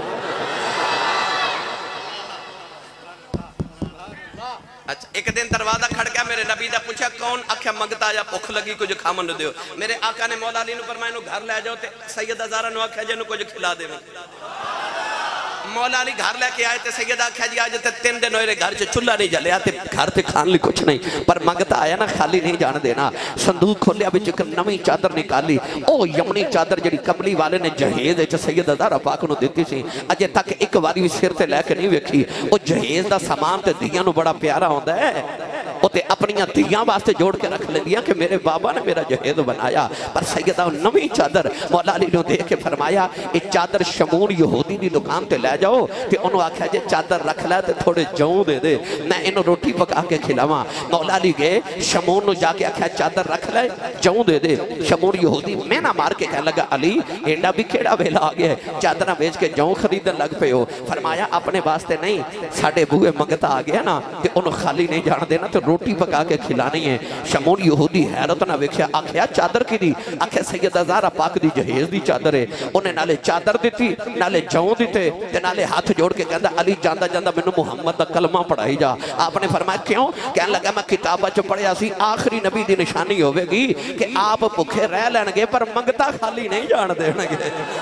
اچھا ایک دن دروازہ کھڑ گیا میرے نبی دا پوچھا کون آکھیا منگتا یا پکھ لگی کچھ کھامن نہ دیو میرے آقا نے مولا علی نو فرمایا نو گھر لے جاؤ تے سیدہ زہرہ نو آکھیا جے نو کچھ کھلا دے مولا علی گھر لے کے آئے تے سیدہ آکھیا جی آج تے تین دن ہوئے گھر چے چلہ نہیں جلیا تے گھر تے کھان لی کچھ نہیں پر منگتا آیا نا خالی نہیں جان دینا صندوق کھولیا بچ ایک نمی چادر نکالی او یمنی چادر جڑی کملی والے نے جہیز چے سیدہ زہرہ پاک نو دیتی سی اجے تک ایک واری بھی سر تے لے کے نہیں ویکھی او جہیز دا سامان تے دیاں نو بڑا پیارا ہوندا ہے وہ تے اپنیاں دیاں واسطے جوڑ کے رکھ لے دیا کہ میرے بابا نے میرا جہیز بنایا پر سیدہ نمی چادر مولا علی نے دیکھ کے فرمایا یہ چادر شمون یہودی دی دکان تے لے جاؤ تے انہوں آکھا جے چادر رکھ لے تے تھوڑے جاؤں دے دے میں انہوں روٹی پکا کے کھلاواں مولا علی گئے شمون نو جا کے آکھا چادر رکھ لے جاؤں دے دے شمون یہودی میں نہ مار کے کہنے لگا علی اینڈا بھی کھیڑا ویلا آگیا ہے چادرہ بیچ کے جاؤں خریدن لگ پہ ہو فرمایا اپنے واسطے نہیں ساڑھے بوئے منگتا آگیا نا کہ انہوں خالی نہیں جان دینا تو روٹی پکا کے کھلانی ہے شمون یہودی حیرت نہ ویکھیا آکھیا چادر کی دی آکھیا سیدہ زہرہ پاک دی جہیز دی چادر ہے انہیں نالے چادر دیتی نالے جاؤں دیتے نالے ہاتھ جوڑ کے کہتا علی جاندہ جاندہ میں نے محمد دا کلمہ پڑھائی جا آپ نے فرمایا کیوں کہنے لگا میں کتابہ جو پڑھیا سی آخری نبی دی نشانی ہوئے گی کہ آپ بکھے رہ لینگے پر منگتا خالی نہیں جان دینگے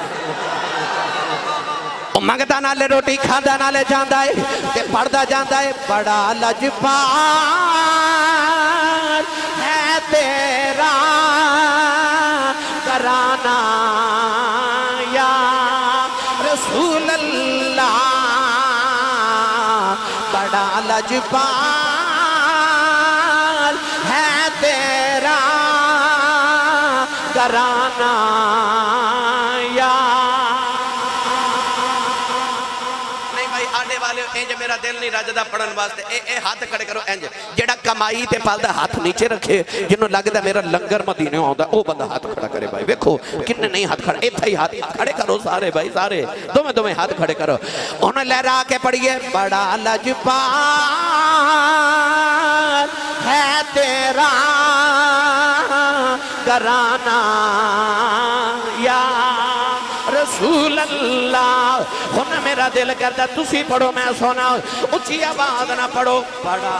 منگتا نالے روٹی کھاندہ نالے جاندہ ہے تے پڑھدا جاندہ ہے بڑا لجپال ہے تیرا کرانا یا رسول اللہ بڑا لجپال ہے تیرا کرانا یا انج میرا دل نہیں راجدہ پڑھن واسطے اے اے ہاتھ کھڑے کرو انج جیڑا کمائی تے پالدہ ہاتھ نیچے رکھے جنہوں لگتا میرا لنگر مدینے ہوندہ او بندہ ہاتھ کھڑا کرے بھائی ویکھو کنے نہیں ہاتھ کھڑا ایتھا ہی ہاتھ کھڑے کرو سارے بھائی سارے دو میں دو میں ہاتھ کھڑے کرو انہوں لہرا کے پڑھئے بڑا لجپال ہے تیرا کرانا یا رسول اللہ ہن میرا دل کرتا تسی پڑھو میں سونا اچھی آواز نہ پڑھو پڑھا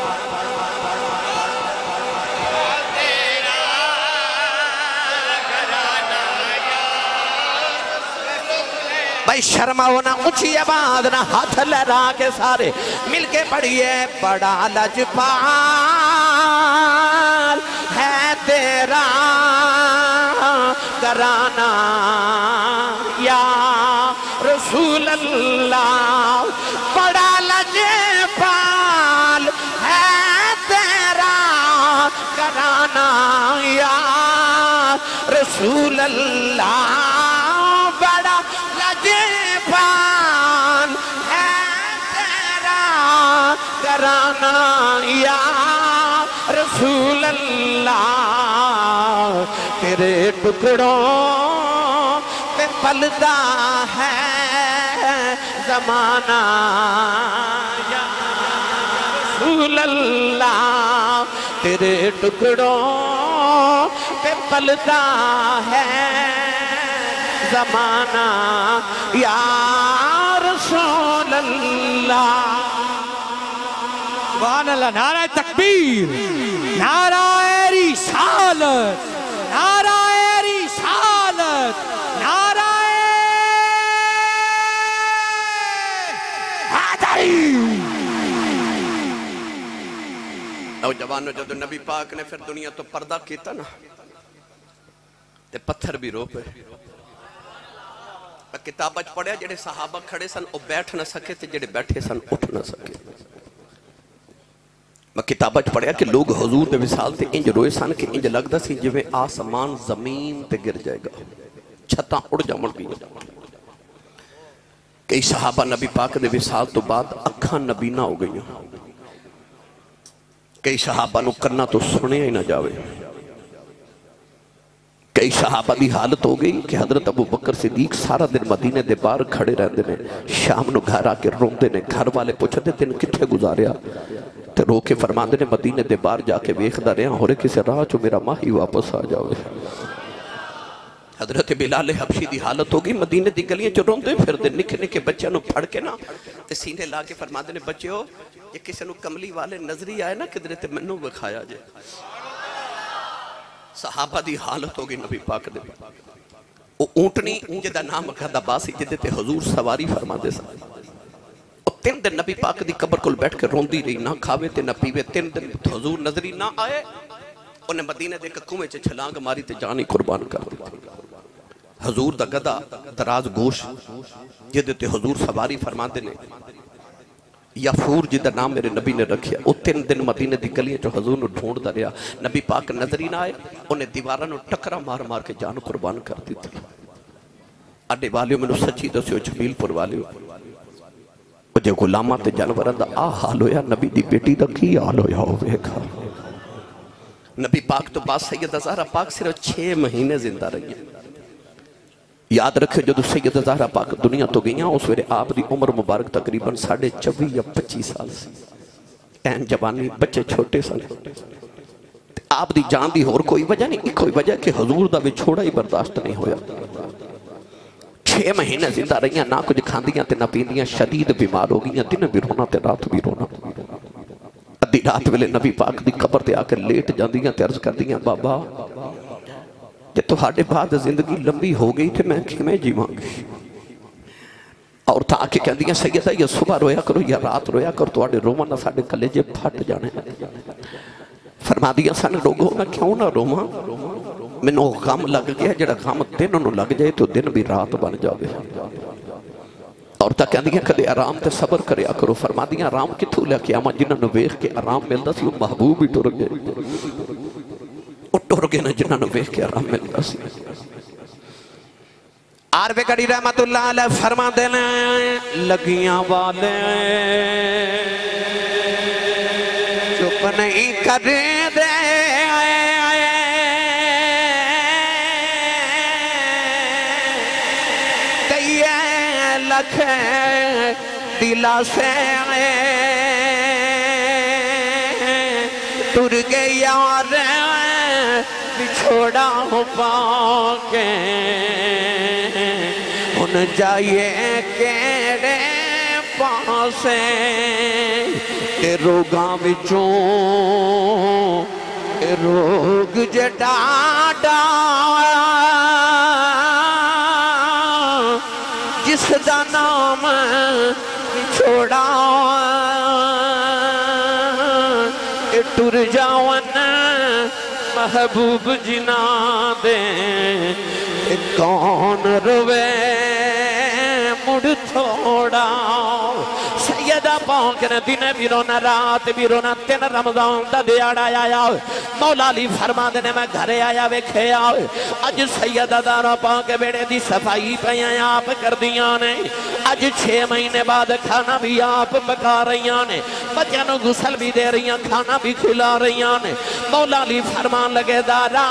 بھائی شرما ہونا اچھی آواز نہ ہاتھ لہرا کے سارے مل کے پڑھئے بڑا لجپال ہے تیرا کرانا یا رسول اللہ بڑا لجپال ہے تیرا کرانا یا رسول اللہ بڑا لجپال ہے تیرا کرانا یا رسول اللہ تیرے ٹکڑوں پہ پلدا ہے زمانہ یا رسول اللہ تیرے ٹکڑوں پہ پلتا ہے زمانہ یا رسول اللہ سبحان اللہ نعرہ تکبیر نعرہ رسالت نعرہ رسالت نعرہ حیدری نوجوانوں جب نبی پاک نے پھر دنیا تو پردہ کیتا نا تے پتھر بھی رو پہ کتاب اچ پڑھیا جڑے صحابہ کھڑے سن او بیٹھ نہ سکے تے جڑے بیٹھے سن اٹھ نہ سکے میں کتاب اچ پڑھیا کہ لوگ حضور دے وصال تے انج روئے سن کہ انج لگدا سی جویں آسمان زمین تے گر جائے گا چھتاں اڑ جاون گی کئی صحابہ نبی پاک دے وصال تو بعد اکھاں نبینا ہو گئیاں کئی صحابہ نو کرنا تو سنے ہی نہ جاوے کئی صحابہ دی حالت ہو گئی کہ حضرت ابو بکر صدیق سارا دن مدینے دے باہر کھڑے رہندے نے شام نو گھر آ کے روندے نے گھر والے پوچھتے دن کتھے گزاریا تے رو کے فرماندے نے مدینے دے باہر جا کے ویکھدا رہیا ہورے کسے راہ چو میرا ماہی واپس آ جاوے حضرت بلال حبشی دی حالت ہو گئی مدینے دی گلیاں چ روندے پھر دے نکے نکے بچیاں نو پھڑ کے نا تے سینے لا کے فرماندے نے بچیو یہ کسے نو کملی والے نظری آئے نا کدھر تے منو بکھایا جے صحابہ دی حالت ہو گئی نبی پاک دے او اونٹنی جدہ نام اکھا باسی جدے تے حضور سواری فرما دے سا او تین دن نبی پاک دی قبر کل بیٹھ کے روندی رہی نہ کھاوے تے نہ پیوے تین دن حضور نظری نہ آئے انہیں مدینہ دے ککومے چے چھلانگ ماری تے جانی قربان کر دی حضور دا گدا دراز گوش جدے تے حضور سواری فرما دے نے یافور جدہ نام میرے نبی نے رکھیا او تین دن مدینہ دی گلیاں جو حضور نو ڈھونڈ دا رہا نبی پاک نظری نہ آئے انہیں دیوارہ نو ٹکرہ مار مار کے جان قربان کر دی تھی اڈے والیوں میں نو سچی دسیو جمیل پر والیوں او جے غلامہ تے جانورہ دا آ حال ہویا نبی دی بیٹی دا کی حال ہویا ہوئے گا نبی پاک تو بعد سیدہ زہرہ پاک صرف چھ مہینے زندہ رہی ہیں یاد رکھے جو سیدہ زہرہ پاک دنیا تو گئیاں اس ویرے آپ دی عمر مبارک تقریباً ساڑھے چوی یا پچی سال سی این جوانی بچے چھوٹے سن آپ دی جان دی ہور کوئی وجہ نہیں ایک کوئی وجہ کہ حضور دا بھی چھوڑا ہی برداشت نہیں ہویا چھ مہینے زندہ رہیاں نہ کچھ کھاندیاں تے نہ پیندیاں شدید بیمار ہو گئیاں دن بھی رونا تے رات بھی رونا ادھی رات ویلے نبی پاک دی قبر تے آ کے لیٹ جاندیاں تے عرض کر دیاں بابا جے تہاڈے بعد زندگی لمبی ہو گئی تھے میں کھمیں جیواں گی اور تا آکے کہہ دیاں سیدہ یہ صبح رویا کرو یا رات رویا کرو تہاڈے روما نہ ساڈے کلیجے پھٹ جانے فرما دیاں سن لوگوں میں کیوں نہ روما میں نو غم لگ گیا جڑا غم دن نو لگ جائے تو دن بھی رات بن جاوے اور تا کہہ دیاں کدے آرام تے صبر کریا کرو فرما دیاں آرام کتھو لے کے آما جنہاں نو ویکھ کے آرام ملدا سی وہ محبوب ہی ٹر گئے وہ ٹر گئے نا جنہاں نو ویکھ کے آرام ملدا سی عارف کڑی رحمت اللہ علیہ فرما دینے لگیاں والے چپ نہیں کر دے کئیے لکھ دلا سے ٹر گئے یار بچھوڑا ہو پاکے ان جائیے کیڑے پاسے اے روگاں وچوں اے روگ جٹاڈا جس دا نام چھوڑا اے ٹر جاون محبوب جنا دے اے کون روے مڑ تھوڑا سیدہ پاک نے دن بھی رونا رات بھی رونا تین رمضان دا دیاڑا آیا مولا علی فرما دینے میں گھرے آیا ویکھے آئے اج سیدہ دارا پاک بیڑے دی صفائی پہیاں آپ کر دیاں نے اج چھ مہینے بعد کھانا بھی آپ پکا رہیاں نے بچیاں نو غسل بھی دے رہیاں کھانا بھی کھلا رہیاں نے مولا علی فرمان لگے دارا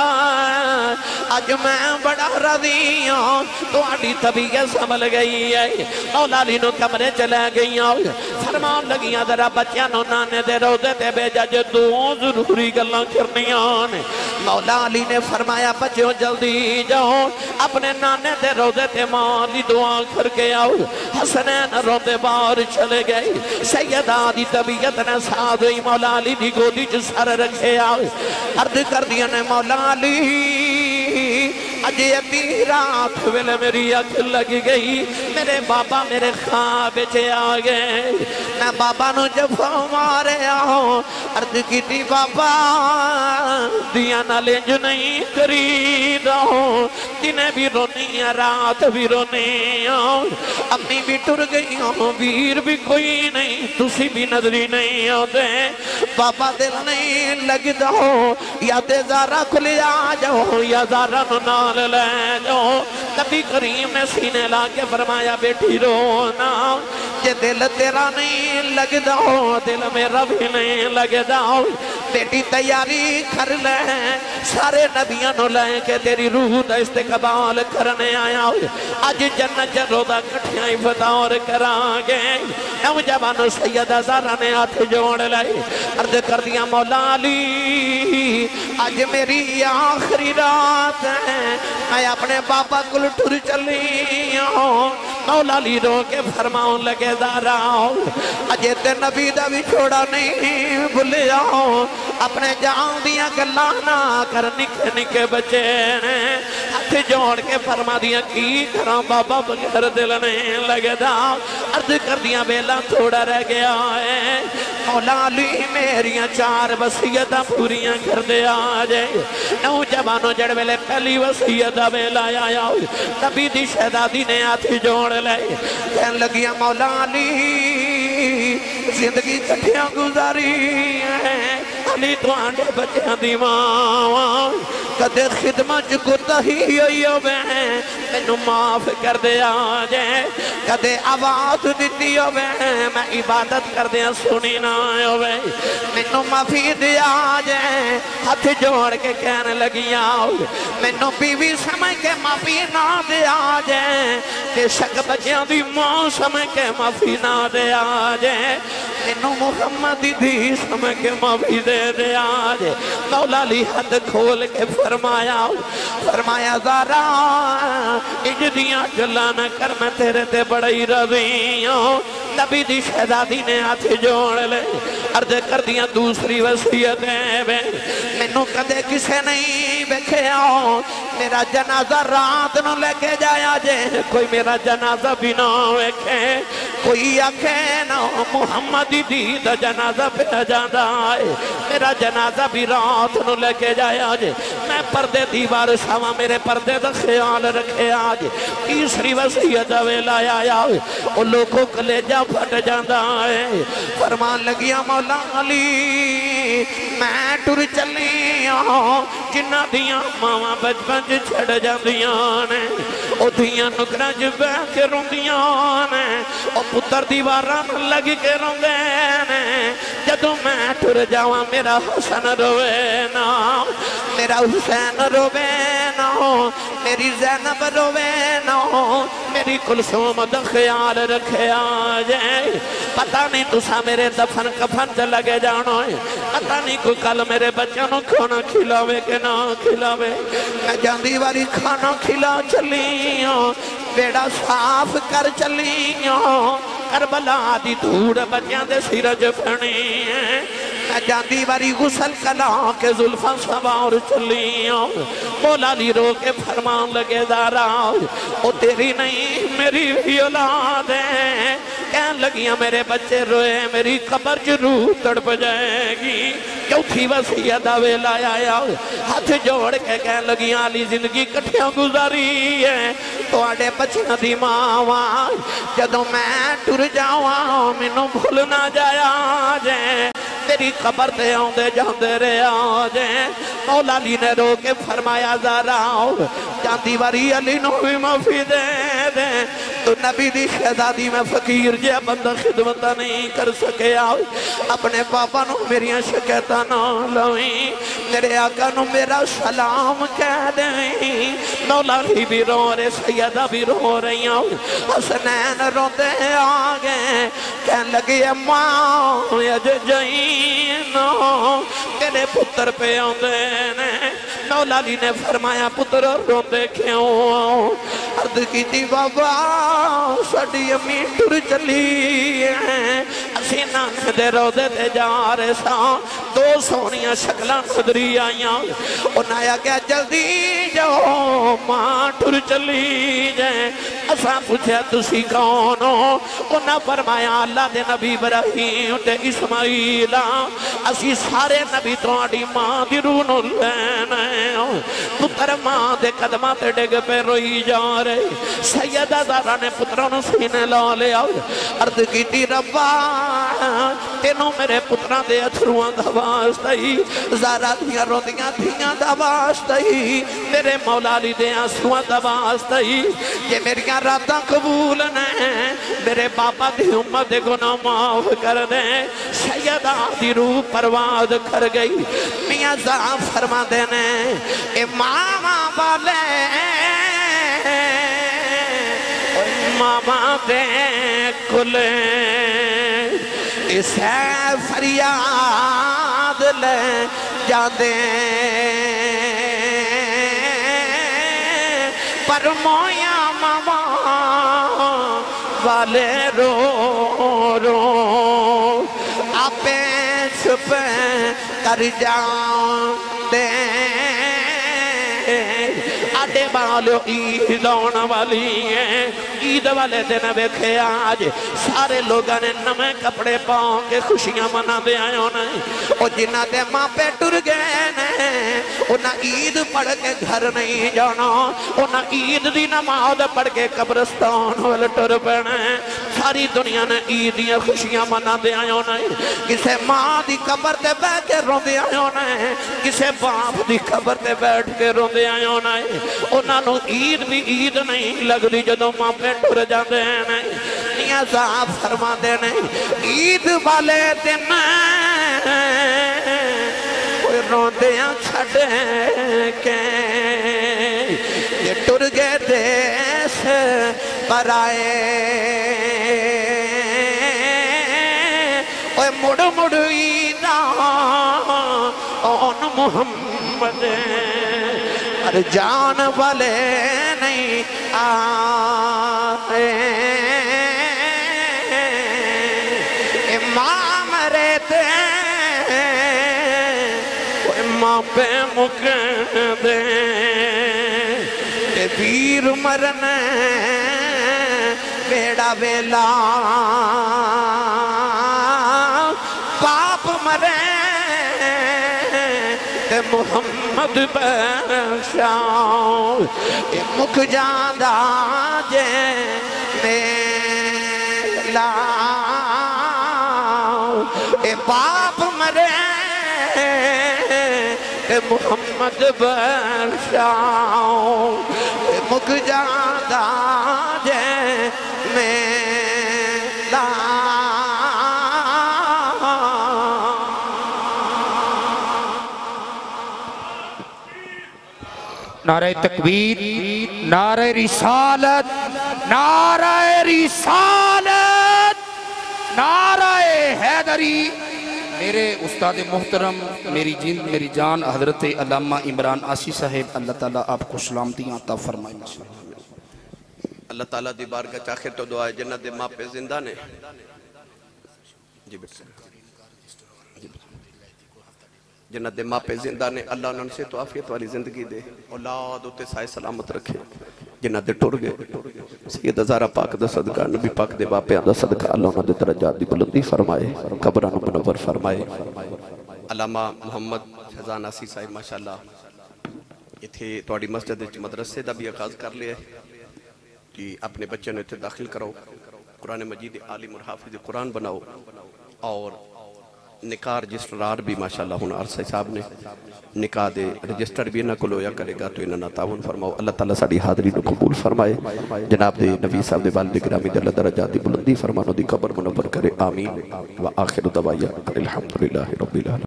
اج میں بڑا راضی ہوں تو آڑی طبیعت سنبھل گئی ہے مولا علی نو کمرے چلے گئی ہوں فرمان لگیاں ذرا بچیاں نو نانے دے روزے تے بھیجا جو دو ضروری گلاں کرنیاں نے مولا علی نے فرمایا بچوں جلدی جاؤ اپنے نانے دے روزے تے ماں دی دعا کر کے آؤ حسنین روزے باہر چلے گئے سیدہ دی طبیعت نے ساتھ ہوئی مولا علی دی گودی جو سر رکھے آؤ عرض کر دیا نے مولا علی اجے ابھی رات ویلے میری اکھ لگ گئی میرے بابا میرے خواب چھے آگئے میں بابا نو جفا مارے آؤں عرض کی تھی بابا دیا نہ لینج نہیں کری رہوں دنیں بھی رونی ہیں رات بھی رونی آؤں اپنی بھی ٹر گئی ہوں ویر بھی کوئی نہیں تسی بھی نظری نہیں ہوتے بابا دل نہیں لگ جاؤ یا دے زارہ کھلے آ جاؤ یا زارہ نو نال لے جاؤ نبی کریم نے سینے لا کے فرمایا بیٹی رونا یہ دل تیرا نہیں لگ جاؤ دل میرا بھی نہیں لگ جاؤ بیٹی تیاری کر لے سارے نبیاں نو لے کے تیری روح دا استقبال کرنے آیا آج جنت جرودا کٹھیاں فتور کرانگے نوجوان سیدہ زارہ نے ہاتھ جوڑ لائے عرض کر دیا مولا علی آج میری آخری رات ہے میں اپنے بابا کل ٹر چلی ہوں مولا علی رو کے فرماؤں لگے دارا اجے تے نبی دا بھی چھوڑا نہیں بھولیا ہوں اپنے جان دیا گلانا کر نکے نکے بچے نے ہاتھ جوڑ کے فرما دیا کی کرا بابا بغیر دل نہیں لگے دا عرض کر دیا بیلا تھوڑا رہ گیا ہے مولا علی میریاں چار وسیعتاں پوریاں کر دے آجے نوجوانوں جڑ ویلے پہلی وسیعتاں بیلا آیا نبی دی شہدادی نے ہاتھ جوڑ لے کہن لگیا مولا علی زندگی کٹھیاں گزاری ہے علی تو آنڈے بچیاں دی ماں کدے خدمت کتا ہی ہوئی ہوئے میں نو معاف کر دے آجے کدے آواز دیتی ہوئے میں عبادت کر دیا سنی نہ ہوئے میں نو معافی دے آجے ہاتھ جوڑ کے کہنے لگیا میں نو بیوی سمجھ کے معافی نہ دے آجے بے شک بچیاں دی ماں سمجھ کے معافی نہ دے آجے میں نو محمد دی سمجھ کے معافی دے دے آجے مولا علی حد کھول کے فرمایا فرمایا زارا اجدیاں جلا نہ کر میں تیرے تے بڑی رضی ہوں نبی دی شہدادی نے ہاتھ جوڑ لے عرض کر دیا دوسری وصیتیں میں منو کدے کسے نہیں بیکھے آؤں میرا جنازہ رات نو لے کے جایا جے کوئی میرا جنازہ بھی نہ ویکھے کوئی آکھے نہ محمدی دی دا جنازہ پہ جاندہ آئے میرا جنازہ بھی رات نو لے کے جایا جے میں پردے دیوار شاوہ میرے پردے دا خیال رکھے آج تیسری وصیت ویلا آیا او لوگوں کلے جا پھٹ جاندہ آئے فرمان لگیا مولا علی میں ٹر چلی ہوں جنہ دیاں ماما بچپن جو چھڑ جاندیاں نے او دیاں نکرہ جو بے کے روندیاں نے او پتر دیواران لگ کے روندے نے جدو میں ٹر جاواں میرا حسن روے نا میرا حسین روے نا میری زینب روے نا میری کلثوم دا خیال رکھے آجے پتہ نہیں تسا میرے دفن کفن سے لگے جانو ہے پتہ نہیں کوئی کل میرے بچوں نو کھانا کھلاوے کہ نہ کھلاوے میں جاندی والی کھانا کھلا چلی ہوں بیڑا صاف کر چلی ہوں کربلا دی دھوڑ بچیاں دے سیرج پھنی ہیں میں جاندی باری غسل کلا کے ظلفہ سوار چلی ہوں مولا علی رو کے فرمان لگے دارا او تیری نہیں میری بھی اولاد ہے کہن لگیاں میرے بچے روئے میری قبر جروح تڑپ جائے گی چوتھی وصیت ویلا آیا ہاتھ جوڑ کے کہن لگیاں علی زندگی کٹھیاں گزاری ہے تو آڑے بچیاں دی ماں جدو میں ٹر جاواں منو بھول نہ جایا جائے تیری قبر تے آؤں جاندے رہے آجے مولا علی نے رو کے فرمایا زارا جاندی واری علی نو بھی معافی دے دے تو نبی دی شہزادی میں فقیر جیا بندہ خدمتہ نہیں کر سکے آؤ اپنے پاپا نو میریاں شکایتاں نہ لویں میرے آقا نو میرا سلام کہہ دیں مولا علی بھی رو رہے سیدہ بھی رو رہی ہوں حسنین روتے آگے کہنے لگے ماں اج جائینو تیرے پتر پہ آندے نے مولا علی نے فرمایا پتر روندے کیوں عرض کی تھی بابا ساڈی امی ٹر چلی ہیں اسی نانک دے روزے تے جا رہے ساں دو سونیاں شکلاں نظری آئیاں انہاں آیا کہ جلدی جاؤ ماں ٹر چلی جائیں اساں پوچھا تسی کون ہو انہاں فرمایا اللہ دے نبی ابراہیم تے اسماعیل اسی سارے نبی تواڈی ماں دی روح نوں لینے پتر ماں دے قدماں تے ڈگ پہ روئی جا رہے سیدہ زہرا نے پتروں نے سینے لا لیا عرض کی تھی ربا تینوں میرے پتروں دے اتھروان دا واسطہ ہی زہرا دیاں روندیاں تھیاں دا واسطہ ہی میرے مولا علی دے آنسوان دا واسطہ ہی یہ میریاں راتاں قبول نے میرے باپا دی امت دے گناہ معاف کر دیں سیدہ دی روح پرواز کر گئی میاں زہرا فرما دینے ماما والے ماما دے کلے اسے فریاد لے جاندے پر مویا ماما والے رو رو آپے چھپے کر جاؤں دے آڈے بالو عید آنا والی ہیں عید والے دن بیکھے آج سارے لوگاں نے نمے کپڑے پاؤں کے خوشیاں منا دے آئے ہونے اور جنہ دے ماں پہ ٹر گئے نے انہاں عید پڑھ کے گھر نہیں جانا انہاں عید دی نماز پڑھ کے قبرستان والے ٹر پڑھنے ساری دنیا نے عید دیا خوشیاں منا دے آئے ہونے کسے ماں دی قبر تے بیٹھ کے رو دے آئے ہونے کسے باپ دی قبر تے بیٹھ کے رو دے آئے ہونے انہاں نو عید بھی عید نہیں لگ دی جدو ماں پہ ٹر جاندے ہیں نیازہ فرما دے نہیں عید والے دن کوئی روندیاں چھڑے کے یہ ٹر گئے دیس پر آئے اوہ مڑ مڑ عیدہ اون محمد ہر جان والے نہیں آئے امام رہتے امام پہ مک دے پیر مرنے بیڑا ویلا باپ مرے محمد بخشاؤ مک جاندہ جے میلا اے باپ مرے اے محمد بخشاؤ مک جاندہ جے میلا نعرہ تکبیر نعرہ رسالت نعرہ رسالت نعرہ حیدری میرے استاد محترم میری جن میری جان حضرت علامہ عمران آسی صاحب اللہ تعالیٰ آپ کو سلامتی عطا فرمائے اللہ تعالیٰ دی بارگاہ چاخر تو دعائے جنت ماں پہ زندہ نے جی بکر جنت ماں پہ زندہ نے اللہ انہوں سے تو آفیت والی زندگی دے اولاد ہوتے سائے سلامت رکھے جنت ٹر گئے سید ہزارہ پاک دا صدقہ نبی پاک دے باپیاں دا صدقہ اللہ انہوں دے درجات دی بلندی فرمائے قبران منور فرمائے علامہ محمد شہزان آسی صاحب ماشاءاللہ یہ تھے توڑی مسجد مدرسے دا بھی آغاز کر لیا کہ اپنے بچے نے اتھے داخل کرو قرآن مجید عالم اور حافظ قرآن بناؤ اور نکاح رجسٹرار بھی ماشاءاللہ ہن عرصہ صاحب نے نکاح دے رجسٹر بھی انہاں کولو ہویا کرے گا تو انہاں تعاون فرماؤ اللہ تعالیٰ ساڈی حاضری نو قبول فرمائے جناب دے نبی صاحب دے والد گرامی دے اللہ درجات دی بلندی فرمانو دی قبر منور کرے آمین وآخر دعوانا الحمدللہ رب العالمین